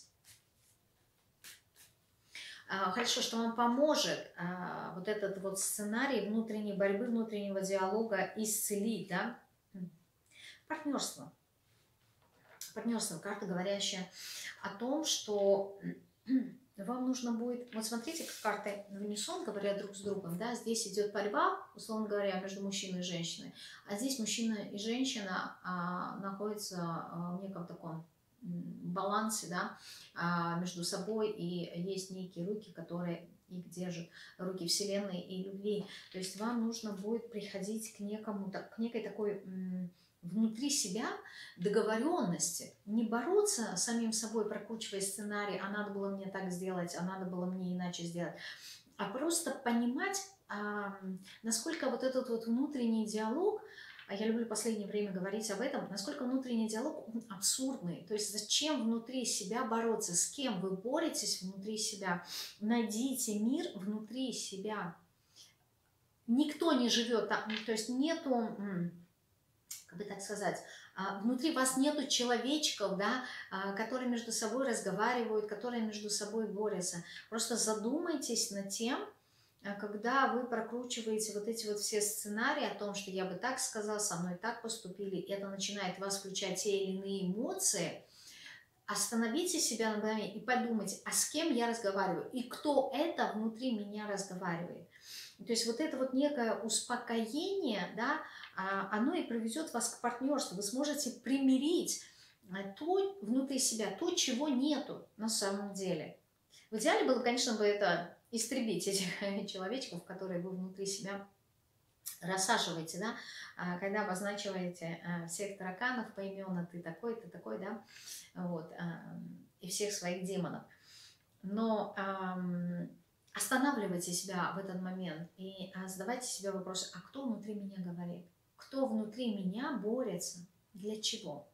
Speaker 1: Э, хорошо, что вам поможет э, вот этот вот сценарий внутренней борьбы, внутреннего диалога исцелить, да. Партнерство. Партнерство, карта, говорящая о том, что вам нужно будет, вот смотрите, как карты в унисон говорят друг с другом, да, здесь идет борьба, условно говоря, между мужчиной и женщиной, а здесь мужчина и женщина а, находятся а, в неком таком балансе, да, а, между собой, и есть некие руки, которые их держат, руки Вселенной и любви. То есть вам нужно будет приходить к некому, к некой такой внутри себя договоренности, не бороться с самим собой, прокручивая сценарий, а надо было мне так сделать, а надо было мне иначе сделать, а просто понимать, а, насколько вот этот вот внутренний диалог, а я люблю в последнее время говорить об этом, насколько внутренний диалог он абсурдный. То есть зачем внутри себя бороться, с кем вы боретесь внутри себя. Найдите мир внутри себя. Никто не живет там, то есть нету, как бы так сказать, внутри вас нету человечков, да, которые между собой разговаривают, которые между собой борются. Просто задумайтесь над тем, когда вы прокручиваете вот эти вот все сценарии о том, что я бы так сказал, со мной так поступили, и это начинает вас включать те или иные эмоции, остановите себя на мгновение и подумайте, а с кем я разговариваю, и кто это внутри меня разговаривает. То есть вот это вот некое успокоение, да, оно и приведет вас к партнерству. Вы сможете примирить то внутри себя, то, чего нету на самом деле. В идеале было, конечно, бы это истребить этих человечков, которые вы внутри себя рассаживаете, да, когда обозначиваете всех тараканов поименно, ты такой, ты такой, да, вот, и всех своих демонов. Но останавливайте себя в этот момент и задавайте себе вопрос, а кто внутри меня говорит? Кто внутри меня борется? Для чего?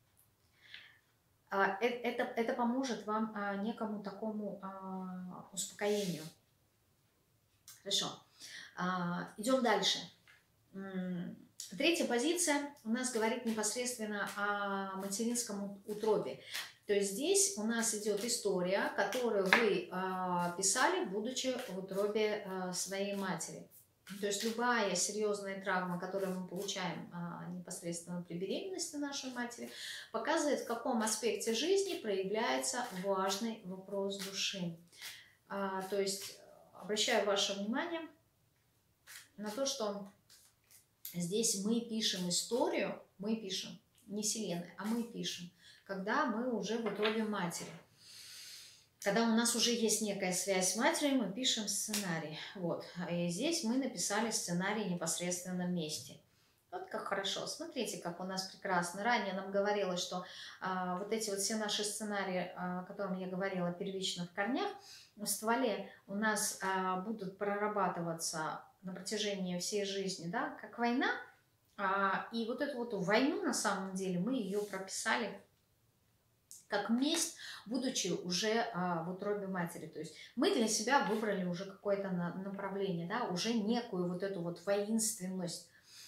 Speaker 1: Это, это поможет вам некому такому успокоению. Хорошо. Идем дальше. Третья позиция у нас говорит непосредственно о материнском утробе. То есть здесь у нас идет история, которую вы э, писали, будучи в утробе э, своей матери. То есть любая серьезная травма, которую мы получаем э, непосредственно при беременности нашей матери, показывает, в каком аспекте жизни проявляется важный вопрос души. Э, то есть обращаю ваше внимание на то, что здесь мы пишем историю, мы пишем, не Вселенная, а мы пишем, когда мы уже в утробе матери. Когда у нас уже есть некая связь с матерью, мы пишем сценарий. Вот. И здесь мы написали сценарий непосредственно вместе. Вот как хорошо. Смотрите, как у нас прекрасно. Ранее нам говорилось, что а, вот эти вот все наши сценарии, о которых я говорила, первично в корнях, в стволе у нас а, будут прорабатываться на протяжении всей жизни, да, как война. А, и вот эту вот войну, на самом деле, мы ее прописали как месть, будучи уже а, в утробе матери. То есть мы для себя выбрали уже какое-то на, направление, да, уже некую вот эту вот воинственность.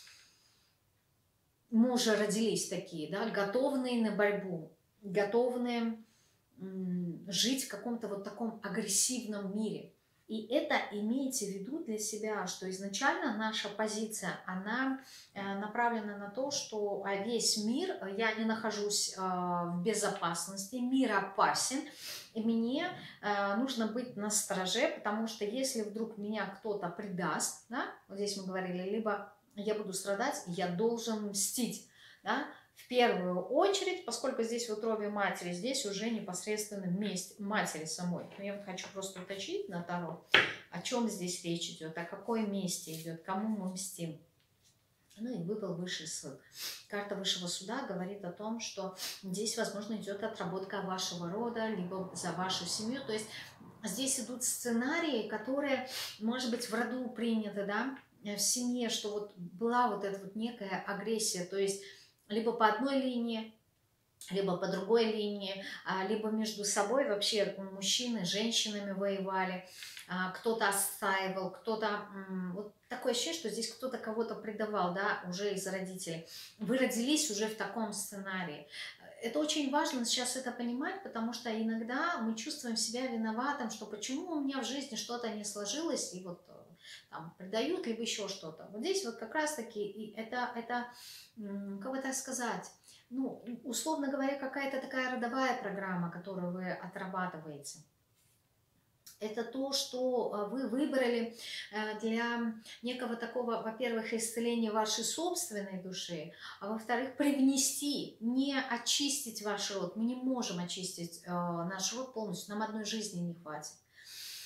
Speaker 1: Мы уже родились такие, да, готовные на борьбу, готовные м, жить в каком-то вот таком агрессивном мире. И это имейте в виду для себя, что изначально наша позиция, она направлена на то, что весь мир, я не нахожусь в безопасности, мир опасен, и мне нужно быть настороже, потому что если вдруг меня кто-то предаст, да, вот здесь мы говорили, либо я буду страдать, я должен мстить, да, в первую очередь, поскольку здесь в утробе матери, здесь уже непосредственно месть матери самой. Но я вот хочу просто уточнить на Таро, о чем здесь речь идет, о какой мести идет, кому мы мстим. Ну и выпал высший суд. Карта высшего суда говорит о том, что здесь, возможно, идет отработка вашего рода, либо за вашу семью. То есть здесь идут сценарии, которые, может быть, в роду приняты, да, в семье, что вот была вот эта вот некая агрессия, то есть либо по одной линии, либо по другой линии, либо между собой вообще мужчины с женщинами воевали, кто-то отстаивал, кто-то... Вот такое ощущение, что здесь кто-то кого-то предавал, да, уже из родителей. Вы родились уже в таком сценарии. Это очень важно сейчас это понимать, потому что иногда мы чувствуем себя виноватым, что почему у меня в жизни что-то не сложилось, и вот там предают, либо еще что-то. Вот здесь вот как раз-таки это, это, как бы так сказать, ну, условно говоря, какая-то такая родовая программа, которую вы отрабатываете. Это то, что вы выбрали для некого такого, во-первых, исцеления вашей собственной души, а во-вторых, привнести, не очистить ваш род. Мы не можем очистить наш род полностью, нам одной жизни не хватит.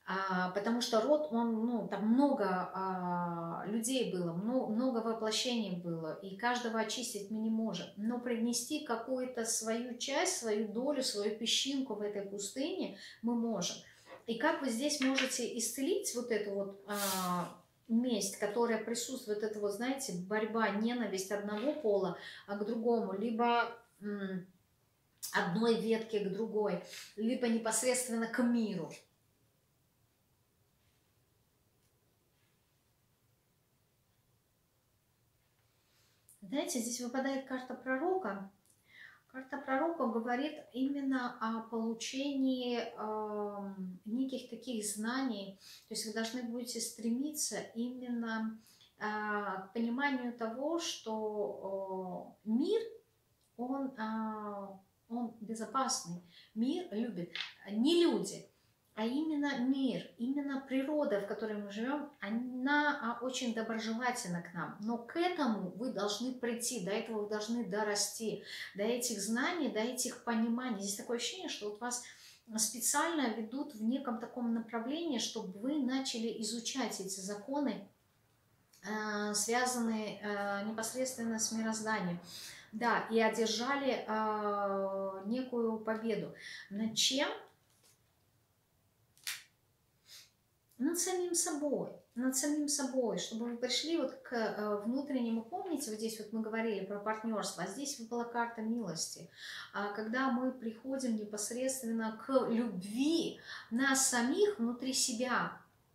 Speaker 1: А, потому что род, он, ну, там много а, людей было, много, много воплощений было, и каждого очистить мы не можем. Но привнести какую-то свою часть, свою долю, свою песчинку в этой пустыне мы можем. И как вы здесь можете исцелить вот эту вот а, месть, которая присутствует, это вот, знаете, борьба, ненависть одного пола а к другому, либо м, одной ветки к другой, либо непосредственно к миру. Знаете, здесь выпадает карта пророка. Карта пророка говорит именно о получении э, неких таких знаний. То есть вы должны будете стремиться именно э, к пониманию того, что э, мир, он, э, он безопасный. Мир любит. Не люди, а именно мир, именно природа, в которой мы живем, она очень доброжелательна к нам. Но к этому вы должны прийти, до этого вы должны дорасти, до этих знаний, до этих пониманий. Здесь такое ощущение, что вот вас специально ведут в неком таком направлении, чтобы вы начали изучать эти законы, связанные непосредственно с мирозданием. Да, и одержали некую победу. Над чем? Над самим собой, над самим собой, чтобы вы пришли вот к внутреннему, помните, вот здесь вот мы говорили про партнерство, а здесь выпала карта милости, когда мы приходим непосредственно к любви нас самих внутри себя,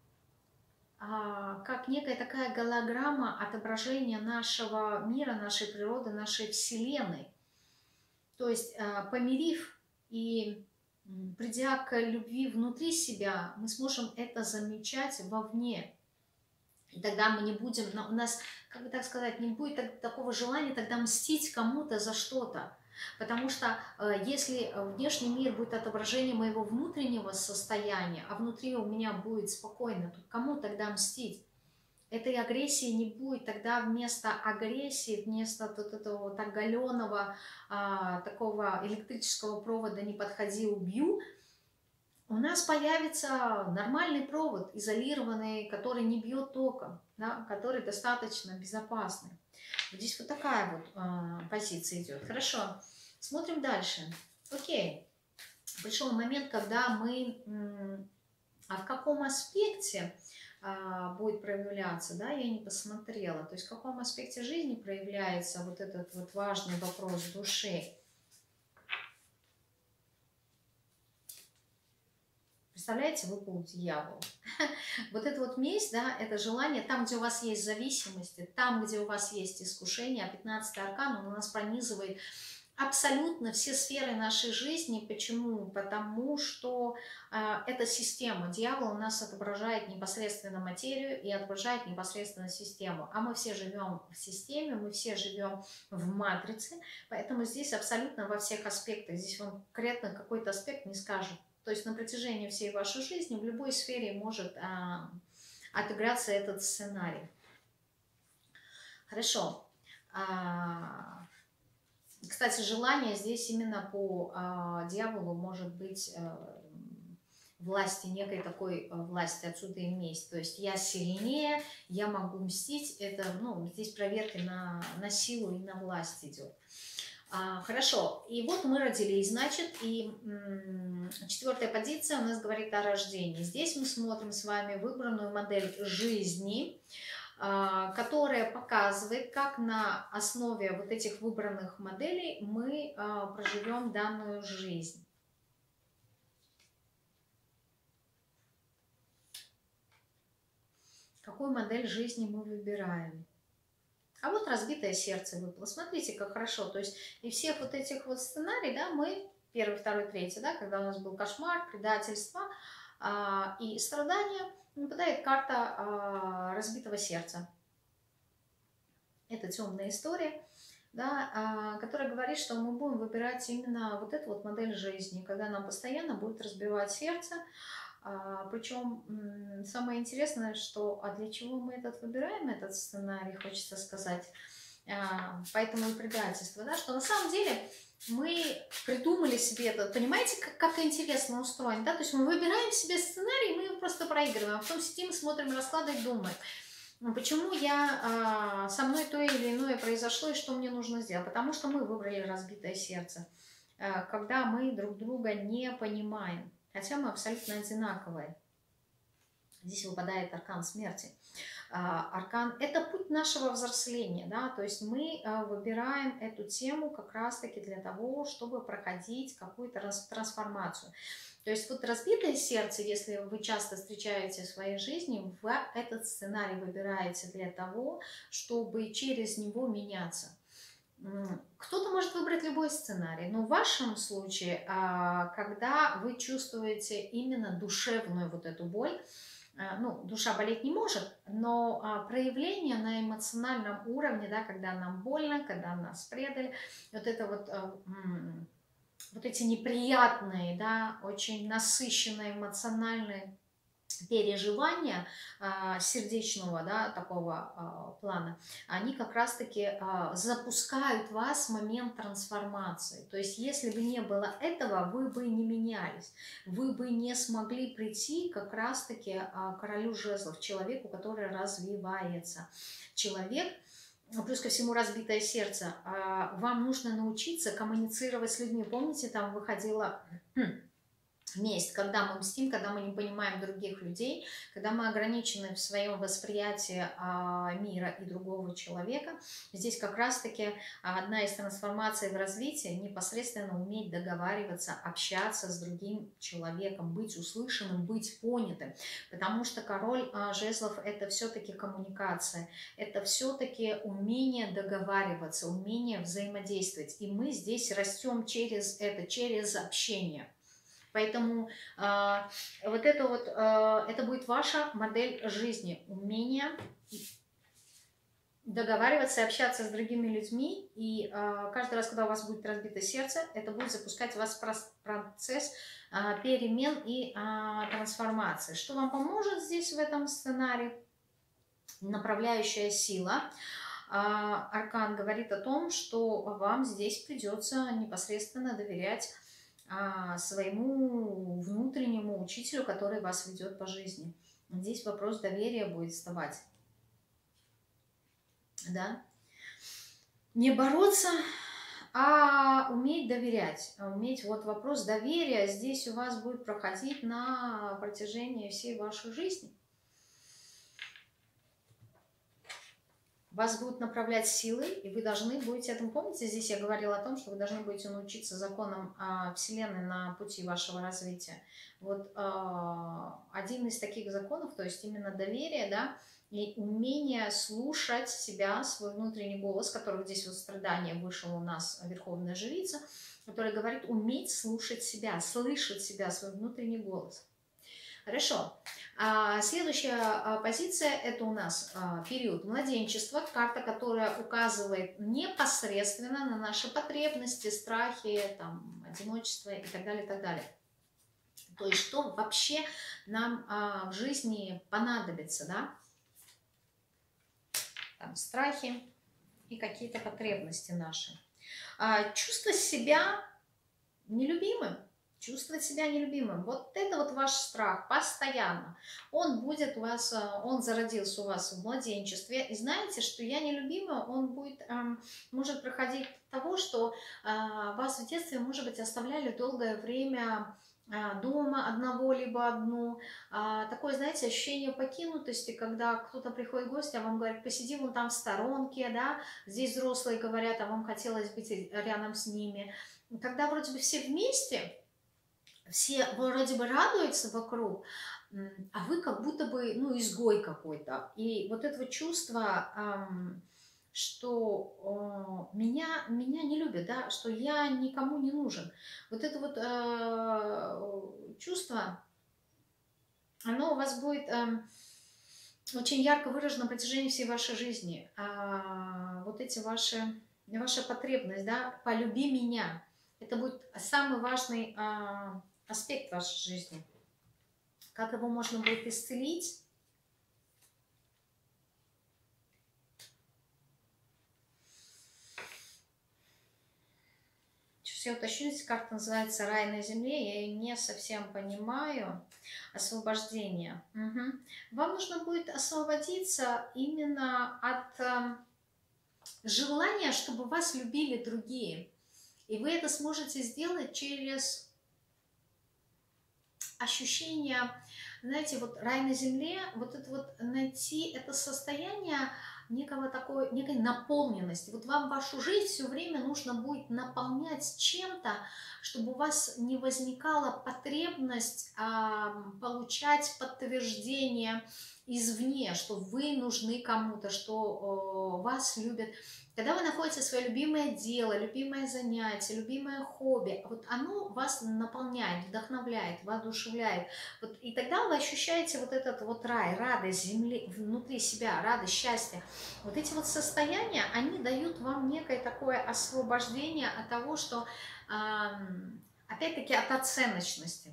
Speaker 1: как некая такая голограмма отображения нашего мира, нашей природы, нашей вселенной. То есть помирив и придя к любви внутри себя, мы сможем это замечать вовне. И тогда мы не будем, у нас, как бы так сказать, не будет такого желания тогда мстить кому-то за что-то. Потому что если внешний мир будет отображением моего внутреннего состояния, а внутри у меня будет спокойно, то кому тогда мстить? Этой агрессии не будет, тогда вместо агрессии, вместо вот этого вот оголенного а, такого электрического провода «не подходи, убью», у нас появится нормальный провод, изолированный, который не бьет током, да, который достаточно безопасный. Здесь вот такая вот а, позиция идет. Хорошо, смотрим дальше. Окей, пришел момент, когда мы... А в каком аспекте будет проявляться, да, я не посмотрела, то есть в каком аспекте жизни проявляется вот этот вот важный вопрос души. Представляете, выпал дьявол. Вот это вот месть, да, это желание, там, где у вас есть зависимости, там, где у вас есть искушение, а пятнадцатый аркан, он у нас пронизывает абсолютно все сферы нашей жизни. Почему? Потому что э, эта система. Дьявол у нас отображает непосредственно материю и отображает непосредственно систему. А мы все живем в системе, мы все живем в матрице. Поэтому здесь абсолютно во всех аспектах. Здесь вам конкретно какой-то аспект не скажет. То есть на протяжении всей вашей жизни в любой сфере может э, отыграться этот сценарий. Хорошо. Кстати, желание здесь именно по э, дьяволу может быть э, власти, некой такой э, власти, отсюда и месть. То есть я сильнее, я могу мстить. Это, ну, здесь проверка на, на силу и на власть идет. А, хорошо, и вот мы родились, значит, и м, четвертая позиция у нас говорит о рождении. Здесь мы смотрим с вами выбранную модель жизни, которая показывает, как на основе вот этих выбранных моделей мы проживем данную жизнь. Какую модель жизни мы выбираем? А вот разбитое сердце выпало. Смотрите, как хорошо. То есть и всех вот этих вот сценариев, да, мы, первый, второй, третий, да, когда у нас был кошмар, предательство а, и страдания, выпадает карта а, разбитого сердца. Это темная история, да, а, которая говорит, что мы будем выбирать именно вот эту вот модель жизни, когда нам постоянно будет разбивать сердце. А, причем самое интересное, что а для чего мы этот выбираем, этот сценарий, хочется сказать. а, поэтому и предательство, да, что на самом деле мы придумали себе это, понимаете, как, как интересно устроено, да, то есть мы выбираем себе сценарий, мы его просто проигрываем, а потом сидим, смотрим расклады и думаем, ну, почему я, а, со мной то или иное произошло, и что мне нужно сделать, потому что мы выбрали разбитое сердце, а, когда мы друг друга не понимаем, хотя мы абсолютно одинаковые. Здесь выпадает аркан смерти. Аркан – это путь нашего взросления, да, то есть мы выбираем эту тему как раз-таки для того, чтобы проходить какую-то трансформацию. То есть вот разбитое сердце, если вы часто встречаете в своей жизни, вы этот сценарий выбираете для того, чтобы через него меняться. Кто-то может выбрать любой сценарий, но в вашем случае, когда вы чувствуете именно душевную вот эту боль, ну, душа болеть не может, но а, проявление на эмоциональном уровне, да, когда нам больно, когда нас предали, вот это вот, а, вот эти неприятные, да, очень насыщенные эмоциональные переживания а, сердечного, да, такого а, плана, они как раз-таки а, запускают вас в момент трансформации. То есть, если бы не было этого, вы бы не менялись, вы бы не смогли прийти как раз-таки а, королю жезлов, человеку, который развивается. Человек, плюс ко всему разбитое сердце, а, вам нужно научиться коммуницировать с людьми. Помните, там выходила... месть, когда мы мстим, когда мы не понимаем других людей, когда мы ограничены в своем восприятии а, мира и другого человека. Здесь как раз-таки одна из трансформаций в развитии непосредственно уметь договариваться, общаться с другим человеком, быть услышанным, быть понятым. Потому что король а, жезлов – это все-таки коммуникация, это все-таки умение договариваться, умение взаимодействовать. И мы здесь растем через это, через общение. Поэтому э, вот это вот, э, это будет ваша модель жизни, умение договариваться и общаться с другими людьми. И э, каждый раз, когда у вас будет разбито сердце, это будет запускать в вас процесс э, перемен и э, трансформации. Что вам поможет здесь в этом сценарии? Направляющая сила. Аркан говорит о том, что вам здесь придется непосредственно доверять своему внутреннему учителю, который вас ведет по жизни. Здесь вопрос доверия будет вставать. Да? Не бороться, а уметь доверять. А уметь, вот вопрос доверия здесь у вас будет проходить на протяжении всей вашей жизни. Вас будут направлять силой, и вы должны будете этому, помните, здесь я говорила о том, что вы должны будете научиться законам а, Вселенной на пути вашего развития. Вот а, один из таких законов, то есть именно доверие, да, и умение слушать себя, свой внутренний голос, который здесь вот страдание вышел у нас, Верховная Жрица, который говорит уметь слушать себя, слышать себя, свой внутренний голос. Хорошо. А следующая позиция – это у нас период младенчества, карта, которая указывает непосредственно на наши потребности, страхи, там, одиночество и так далее, и так далее. То есть, что вообще нам в жизни понадобится, да? Там, страхи и какие-то потребности наши. Чувство себя нелюбимым. Чувствовать себя нелюбимым. Вот это вот ваш страх постоянно. Он будет у вас, он зародился у вас в младенчестве. И знаете, что я нелюбимая, он будет, может проходить того, что вас в детстве, может быть, оставляли долгое время дома одного, либо одну. Такое, знаете, ощущение покинутости, когда кто-то приходит в гости, а вам говорят, посиди вон там в сторонке, да, здесь взрослые говорят, а вам хотелось быть рядом с ними. Когда вроде бы все вместе, все вроде бы радуются вокруг, а вы как будто бы, ну, изгой какой-то. И вот это вот чувство, что меня, меня не любят, да, что я никому не нужен. Вот это вот чувство, оно у вас будет очень ярко выражено на протяжении всей вашей жизни. Вот эти ваши, ваша потребность, да, полюби меня. Это будет самый важный аспект вашей жизни. Как его можно будет исцелить? Все уточнить, карта называется «Рай на земле», я ее не совсем понимаю. Освобождение. Угу. Вам нужно будет освободиться именно от э, желания, чтобы вас любили другие. И вы это сможете сделать через ощущение, знаете, вот рай на земле, вот это вот найти это состояние некого такой, некой наполненности. Вот вам вашу жизнь все время нужно будет наполнять чем-то, чтобы у вас не возникала потребность а, получать подтверждение извне, что вы нужны кому-то, что о, вас любят. Когда вы находите свое любимое дело, любимое занятие, любимое хобби, вот оно вас наполняет, вдохновляет, воодушевляет. Вот, и тогда вы ощущаете вот этот вот рай, радость земли, внутри себя, радость, счастье. Вот эти вот состояния, они дают вам некое такое освобождение от того, что, опять-таки, от оценочности,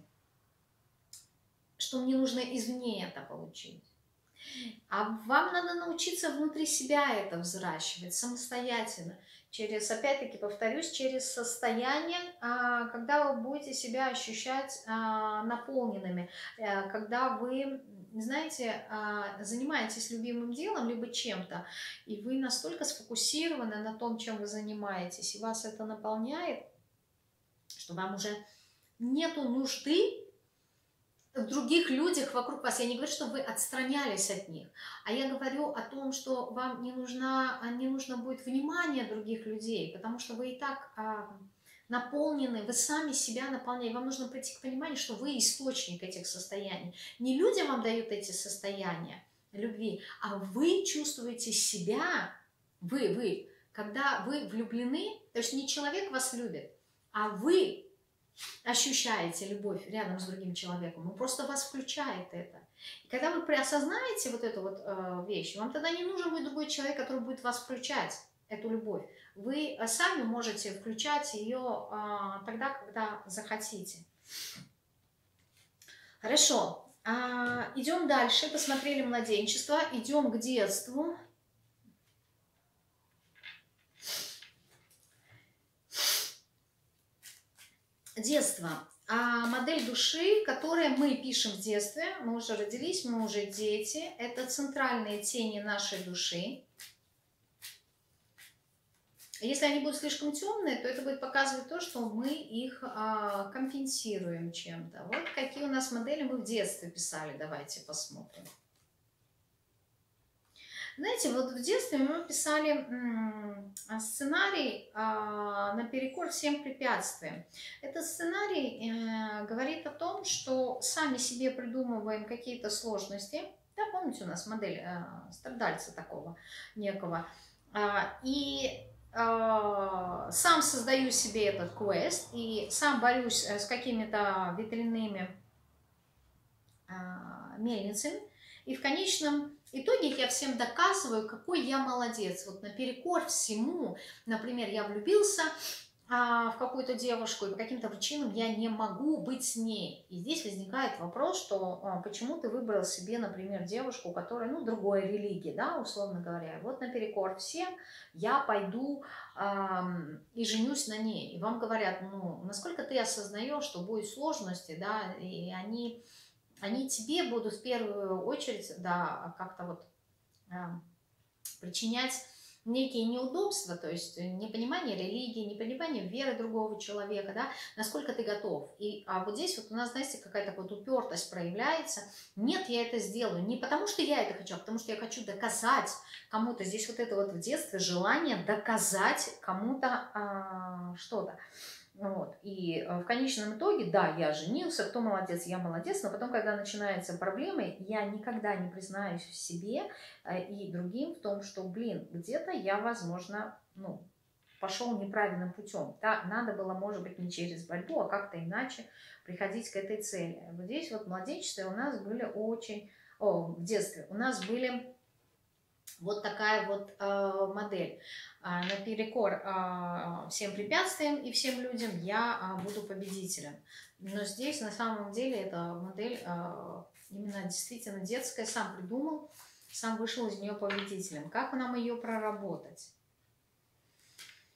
Speaker 1: что мне нужно извне это получить. А вам надо научиться внутри себя это взращивать самостоятельно, через, опять-таки, повторюсь, через состояние, когда вы будете себя ощущать наполненными, когда вы, знаете, занимаетесь любимым делом, либо чем-то, и вы настолько сфокусированы на том, чем вы занимаетесь, и вас это наполняет, что вам уже нету нужды в других людях вокруг вас. Я не говорю, что вы отстранялись от них, а я говорю о том, что вам не, нужна, не нужно будет внимание других людей, потому что вы и так а, наполнены, вы сами себя наполняете. Вам нужно прийти к пониманию, что вы источник этих состояний. Не люди вам дают эти состояния любви, а вы чувствуете себя, вы, вы, когда вы влюблены, то есть не человек вас любит, а вы ощущаете любовь рядом с другим человеком, он просто вас включает это. И когда вы осознаете вот эту вот э, вещь, вам тогда не нужен будет другой человек, который будет вас включать, эту любовь. Вы сами можете включать ее э, тогда, когда захотите. Хорошо, э, идем дальше, посмотрели младенчество, идем к детству. Детство. А модель души, которую мы пишем в детстве, мы уже родились, мы уже дети, это центральные тени нашей души. Если они будут слишком темные, то это будет показывать то, что мы их а, компенсируем чем-то. Вот какие у нас модели мы в детстве писали, давайте посмотрим. Знаете, вот в детстве мы писали м, сценарий а, наперекор всем препятствиям. Этот сценарий э, говорит о том, что сами себе придумываем какие-то сложности. Да, помните, у нас модель э, страдальца такого некого. А, и а, сам создаю себе этот квест, и сам борюсь с какими-то ветряными а, мельницами. И в конечном итоге я всем доказываю, какой я молодец. Вот наперекор всему, например, я влюбился а, в какую-то девушку, и по каким-то причинам я не могу быть с ней. И здесь возникает вопрос, что а, почему ты выбрал себе, например, девушку, у которой, ну, другой религии, да, условно говоря. Вот наперекор всем я пойду а, и женюсь на ней. И вам говорят, ну, насколько ты осознаешь, что будут сложности, да, и они... они тебе будут в первую очередь, да, как-то вот э, причинять некие неудобства, то есть непонимание религии, непонимание веры другого человека, да, насколько ты готов. И а вот здесь вот у нас, знаете, какая-то вот упертость проявляется. Нет, я это сделаю не потому, что я это хочу, а потому что я хочу доказать кому-то. Здесь вот это вот в детстве желание доказать кому-то а, что-то. Вот. И в конечном итоге, да, я женился, кто молодец, я молодец, но потом, когда начинаются проблемы, я никогда не признаюсь в себе и другим в том, что, блин, где-то я, возможно, ну, пошел неправильным путем. Да, надо было, может быть, не через борьбу, а как-то иначе приходить к этой цели. Вот здесь вот в младенчестве у нас были очень, о, в детстве у нас были вот такая вот э, модель. Э, наперекор э, всем препятствиям и всем людям я э, буду победителем. Но здесь на самом деле эта модель э, именно действительно детская, сам придумал, сам вышел из нее победителем. Как нам ее проработать?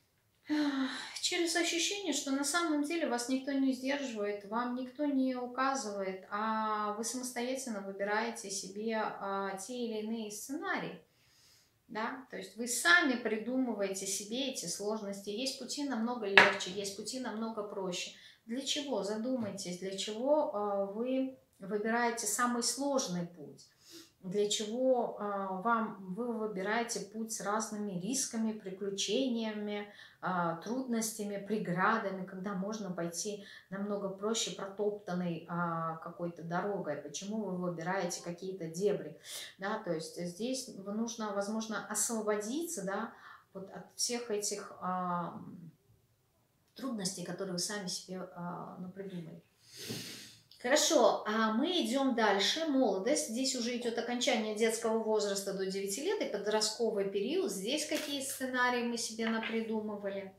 Speaker 1: Через ощущение, что на самом деле вас никто не сдерживает, вам никто не указывает, а вы самостоятельно выбираете себе а, те или иные сценарии. Да? То есть вы сами придумываете себе эти сложности. Есть пути намного легче, есть пути намного проще. Для чего? Задумайтесь, для чего а, вы выбираете самый сложный путь. Для чего а, вам, вы выбираете путь с разными рисками, приключениями, а, трудностями, преградами, когда можно пойти намного проще протоптанной а, какой-то дорогой. Почему вы выбираете какие-то дебри? Да, то есть здесь нужно, возможно, освободиться, да, вот от всех этих а, трудностей, которые вы сами себе а, напридумали. Хорошо, а мы идем дальше. Молодость. Здесь уже идет окончание детского возраста до девяти лет и подростковый период. Здесь какие сценарии мы себе напридумывали?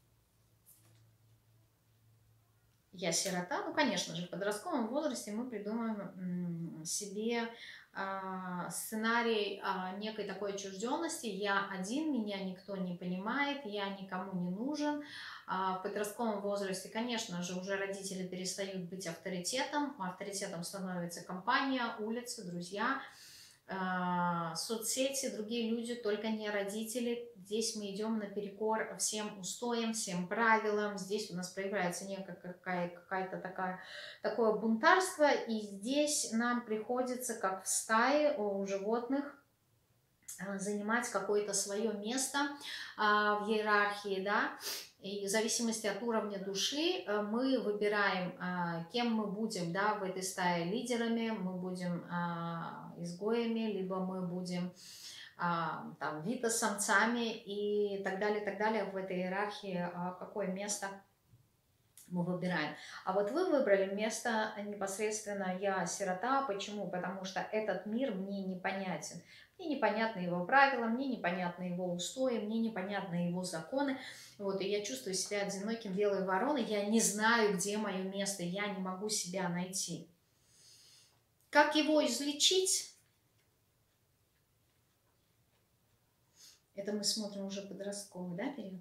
Speaker 1: Я сирота. Ну, конечно же, в подростковом возрасте мы придумаем себе а, сценарий а, некой такой отчужденности. Я один, меня никто не понимает, я никому не нужен. А в подростковом возрасте, конечно же, уже родители перестают быть авторитетом. Авторитетом становится компания, улица, друзья, а, соцсети, другие люди, только не родители. Здесь мы идем наперекор всем устоям, всем правилам. Здесь у нас проявляется некая какая-то такая, такое бунтарство. И здесь нам приходится, как в стае у животных, занимать какое-то свое место а, в иерархии, да, и в зависимости от уровня души мы выбираем, а, кем мы будем, да, в этой стае: лидерами, мы будем а, изгоями, либо мы будем а, там вито-самцами и так далее, так далее. В этой иерархии а, какое место мы выбираем. А вот вы выбрали место непосредственно «я сирота». Почему? Потому что этот мир мне непонятен. Мне непонятны его правила, мне непонятны его устои, мне непонятны его законы. Вот, и я чувствую себя одиноким белой вороной. Я не знаю, где мое место, я не могу себя найти. Как его излечить? Это мы смотрим уже подростковый, да, период?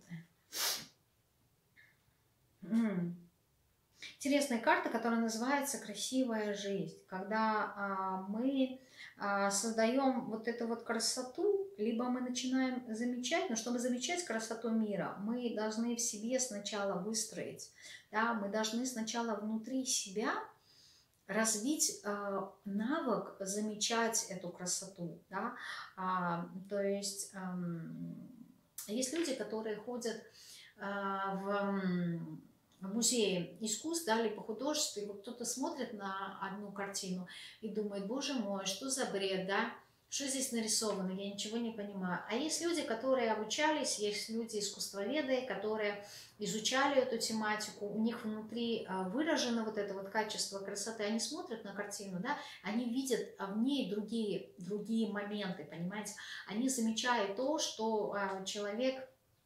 Speaker 1: М. Интересная карта, которая называется «Красивая жизнь». Когда а, мы а, создаем вот эту вот красоту, либо мы начинаем замечать, но чтобы замечать красоту мира, мы должны в себе сначала выстроить, да, мы должны сначала внутри себя развить а, навык замечать эту красоту. Да? А, то есть а, есть люди, которые ходят а, в... в музее искусств, да, либо художеств, и вот кто-то смотрит на одну картину и думает: боже мой, что за бред, да, что здесь нарисовано, я ничего не понимаю. А есть люди, которые обучались, есть люди искусствоведы, которые изучали эту тематику, у них внутри выражено вот это вот качество красоты, они смотрят на картину, да, они видят в ней другие, другие моменты, понимаете, они замечают то, что человек,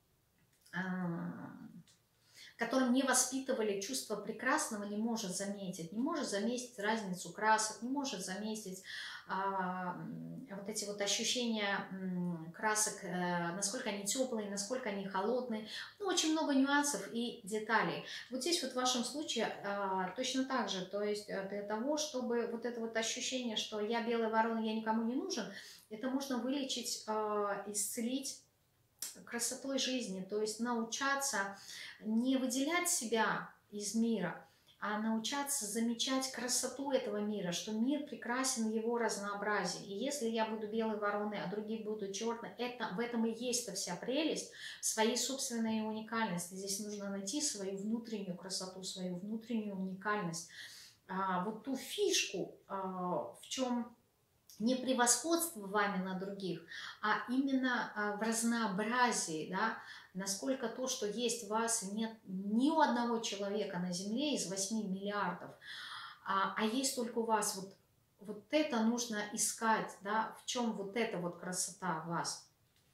Speaker 1: которым не воспитывали чувство прекрасного, не может заметить, не может заметить разницу красок, не может заметить а, вот эти вот ощущения м, красок, а, насколько они теплые, насколько они холодные. Ну, очень много нюансов и деталей. Вот здесь вот в вашем случае а, точно так же, то есть для того, чтобы вот это вот ощущение, что я белая ворона, я никому не нужен, это можно вылечить, а, исцелить красотой жизни, то есть научаться не выделять себя из мира, а научаться замечать красоту этого мира, что мир прекрасен в его разнообразии. И если я буду белой вороной, а другие будут черные, это, в этом и есть вся прелесть, своей собственной уникальности. Здесь нужно найти свою внутреннюю красоту, свою внутреннюю уникальность. А, вот ту фишку, а, в чем не превосходство вами на других, а именно в разнообразии, да, насколько то, что есть в вас, нет ни у одного человека на Земле из восьми миллиардов, а, а есть только у вас. Вот, вот это нужно искать, да, в чем вот эта вот красота в вас.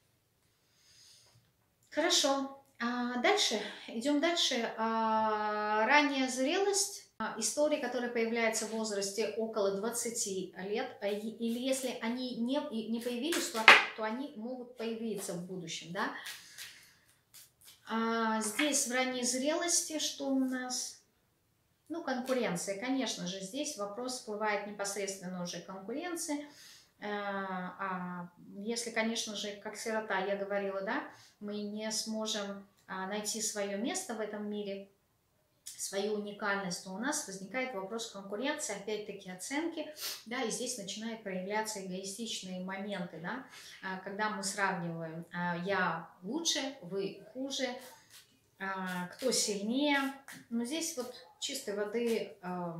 Speaker 1: Хорошо. А дальше, идем дальше. А, ранняя зрелость. Истории, которые появляются в возрасте около двадцати лет, или если они не, не появились, то, то они могут появиться в будущем. Да? А, здесь в ранней зрелости что у нас? Ну, конкуренция, конечно же, здесь вопрос всплывает непосредственно уже конкуренции. А, а если, конечно же, как сирота, я говорила, да, мы не сможем а, найти свое место в этом мире, свою уникальность, то у нас возникает вопрос конкуренции, опять-таки оценки, да, и здесь начинают проявляться эгоистичные моменты, да, когда мы сравниваем, я лучше, вы хуже, кто сильнее, но здесь вот чистой воды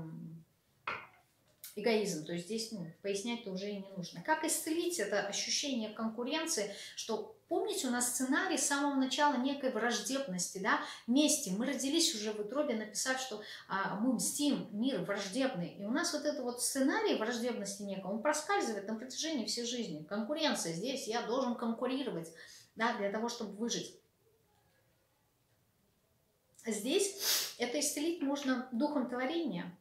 Speaker 1: эгоизм, то есть здесь ну, пояснять-то уже и не нужно. Как исцелить это ощущение конкуренции, что, помните, у нас сценарий с самого начала некой враждебности, да, мести. Мы родились уже в утробе, написав, что а, мы мстим, мир враждебный. И у нас вот этот вот сценарий враждебности некого, он проскальзывает на протяжении всей жизни. Конкуренция здесь, я должен конкурировать, да, для того, чтобы выжить. Здесь это исцелить можно духом творения,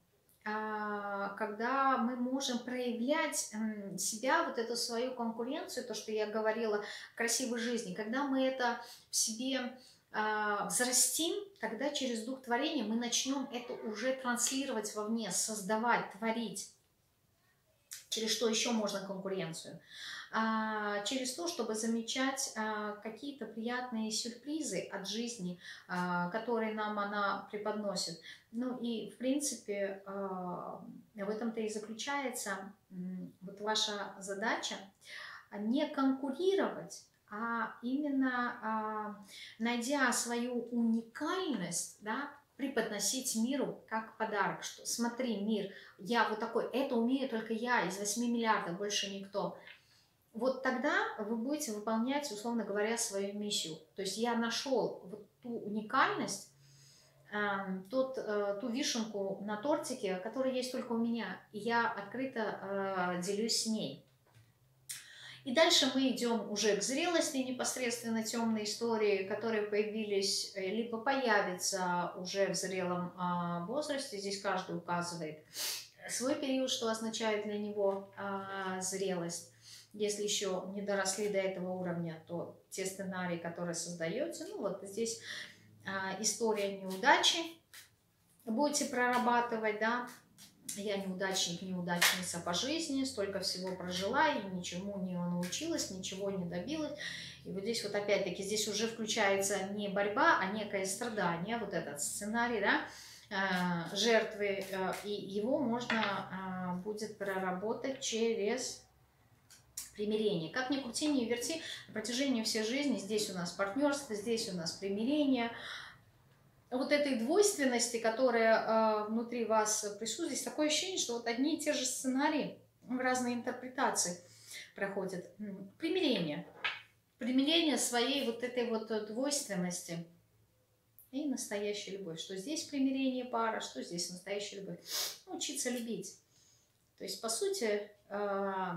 Speaker 1: когда мы можем проявлять себя, вот эту свою конкуренцию, то, что я говорила, красивой жизни, когда мы это в себе взрастим, тогда через дух творения мы начнем это уже транслировать вовне, создавать, творить. Через что еще можно конкуренцию? Через то, чтобы замечать какие-то приятные сюрпризы от жизни, которые нам она преподносит. Ну и, в принципе, в этом-то и заключается вот ваша задача не конкурировать, а именно, найдя свою уникальность, да, преподносить миру как подарок, что смотри, мир, я вот такой, это умею только я, из восьми миллиардов, больше никто. Вот тогда вы будете выполнять, условно говоря, свою миссию. То есть я нашел вот ту уникальность, тот, ту вишенку на тортике, которая есть только у меня, и я открыто делюсь с ней. И дальше мы идем уже к зрелости, непосредственно темной истории, которые появились, либо появятся уже в зрелом возрасте. Здесь каждый указывает свой период, что означает для него зрелость. Если еще не доросли до этого уровня, то те сценарии, которые создаете, ну вот здесь история неудачи, будете прорабатывать, да, я неудачник, неудачница по жизни, столько всего прожила и ничему не научилась, ничего не добилась. И вот здесь вот опять-таки, здесь уже включается не борьба, а некое страдание, вот этот сценарий, да, жертвы, и его можно будет проработать через примирение. Как ни крути, ни верти, на протяжении всей жизни здесь у нас партнерство, здесь у нас примирение. Вот этой двойственности, которая э, внутри вас присутствует, здесь такое ощущение, что вот одни и те же сценарии в разные интерпретации проходят. Примирение. Примирение своей вот этой вот двойственности и настоящая любовь. Что здесь примирение пара, что здесь настоящая любовь. Учиться любить. То есть, по сути, э,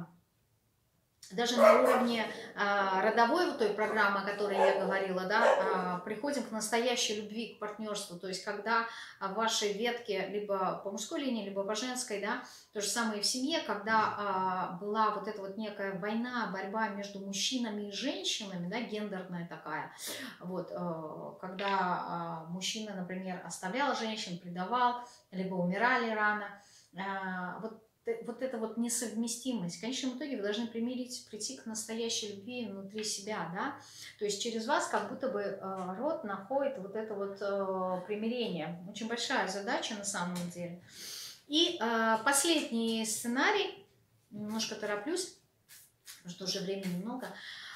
Speaker 1: даже на уровне а, родовой вот той программы, о которой я говорила, да, а, приходим к настоящей любви, к партнерству. То есть, когда в вашей ветке либо по мужской линии, либо по женской, да, то же самое и в семье, когда а, была вот эта вот некая война, борьба между мужчинами и женщинами, да, гендерная такая, вот, а, когда а, мужчина, например, оставлял женщин, предавал, либо умирали рано, а, вот, вот эта вот несовместимость. В конечном итоге вы должны примирить, прийти к настоящей любви внутри себя, да, то есть через вас как будто бы э, род находит вот это вот э, примирение. Очень большая задача на самом деле. И э, последний сценарий, немножко тороплюсь, потому что уже времени много,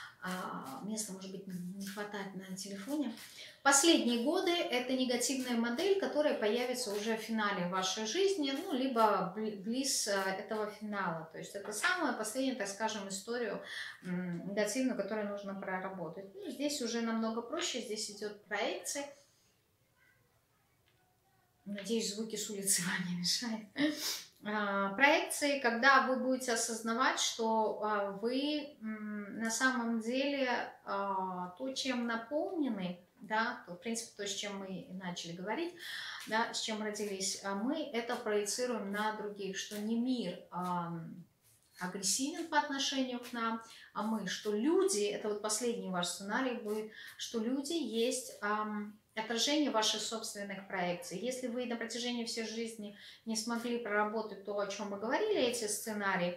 Speaker 1: а места, может быть, не хватает на телефоне. Последние годы это негативная модель, которая появится уже в финале вашей жизни, ну, либо близ этого финала. То есть это самая последняя, так скажем, историю негативную, которую нужно проработать. Ну, здесь уже намного проще, здесь идет проекция. Надеюсь, звуки с улицы вам не мешают. Проекции, когда вы будете осознавать, что вы на самом деле то, чем наполнены, да, то, в принципе, то, с чем мы начали говорить, да, с чем родились мы, это проецируем на других, что не мир агрессивен по отношению к нам, а мы, что люди, это вот последний ваш сценарий будет, что люди есть эм, отражение ваших собственных проекций. Если вы на протяжении всей жизни не смогли проработать то, о чем мы говорили, эти сценарии,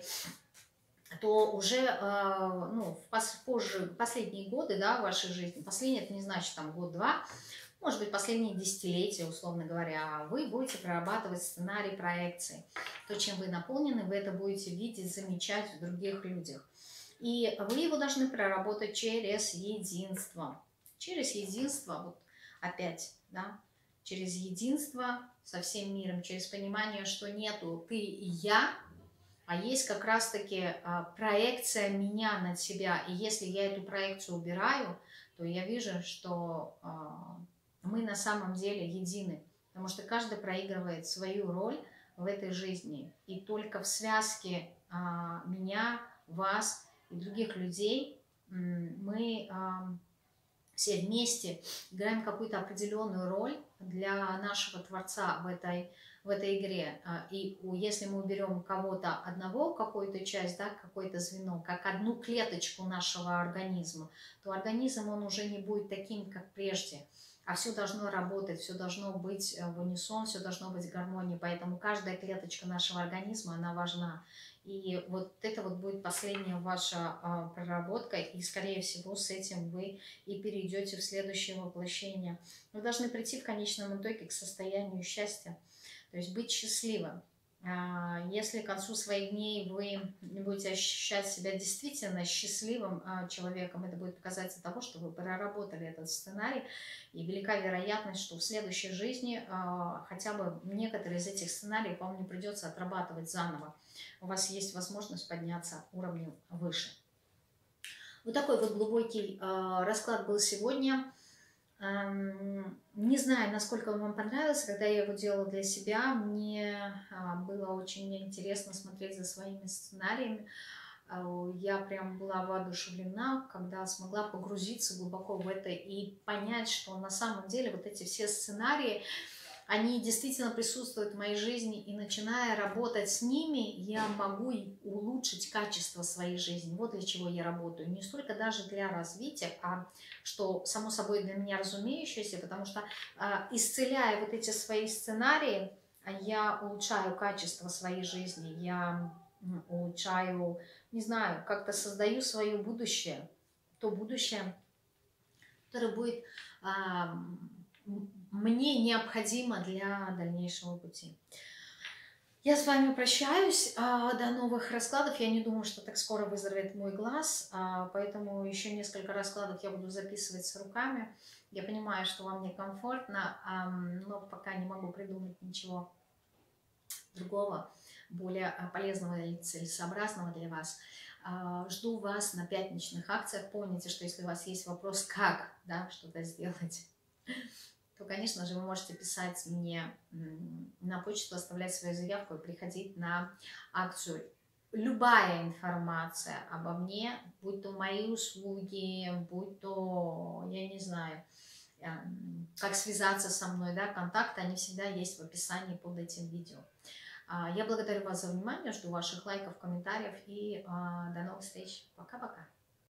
Speaker 1: то уже э, ну, в пос, позже, последние годы, да, вашей жизни, последние, это не значит там год-два, может быть, последние десятилетия, условно говоря, вы будете прорабатывать сценарий проекции. То, чем вы наполнены, вы это будете видеть, замечать в других людях. И вы его должны проработать через единство. Через единство, вот опять, да, через единство со всем миром, через понимание, что нету ты и я, а есть как раз-таки проекция меня на себя. И если я эту проекцию убираю, то я вижу, что мы на самом деле едины, потому что каждый проигрывает свою роль в этой жизни. И только в связке а, меня, вас и других людей мы а, все вместе играем какую-то определенную роль для нашего Творца в этой, в этой игре. И если мы уберем кого-то одного, какую-то часть, да, какое-то звено, как одну клеточку нашего организма, то организм он уже не будет таким, как прежде. А все должно работать, все должно быть в унисон, все должно быть в гармонии. Поэтому каждая клеточка нашего организма, она важна. И вот это вот будет последняя ваша а, проработка. И, скорее всего, с этим вы и перейдете в следующее воплощение. Вы должны прийти в конечном итоге к состоянию счастья. То есть быть счастливым. Если к концу своих дней вы будете ощущать себя действительно счастливым человеком, это будет показатель того, что вы проработали этот сценарий. И велика вероятность, что в следующей жизни хотя бы некоторые из этих сценариев вам не придется отрабатывать заново. У вас есть возможность подняться уровнем выше. Вот такой вот глубокий расклад был сегодня. Не знаю, насколько он вам понравился, когда я его делала для себя. Мне было очень интересно смотреть за своими сценариями. Я прям была воодушевлена, когда смогла погрузиться глубоко в это и понять, что на самом деле вот эти все сценарии, они действительно присутствуют в моей жизни, и начиная работать с ними, я могу улучшить качество своей жизни. Вот для чего я работаю. Не столько даже для развития, а что само собой для меня разумеющееся, потому что исцеляя вот эти свои сценарии, я улучшаю качество своей жизни, я улучшаю, не знаю, как-то создаю свое будущее, то будущее, которое будет мне необходимо для дальнейшего пути. Я с вами прощаюсь. До новых раскладов. Я не думаю, что так скоро выздоровеет мой глаз, поэтому еще несколько раскладов я буду записывать с руками. Я понимаю, что вам некомфортно, но пока не могу придумать ничего другого, более полезного и целесообразного для вас. Жду вас на пятничных акциях. Помните, что если у вас есть вопрос, как, да, что-то сделать, то, конечно же, вы можете писать мне на почту, оставлять свою заявку и приходить на акцию. Любая информация обо мне, будь то мои услуги, будь то, я не знаю, как связаться со мной, да, контакты, они всегда есть в описании под этим видео. Я благодарю вас за внимание, жду ваших лайков, комментариев и до новых встреч. Пока-пока.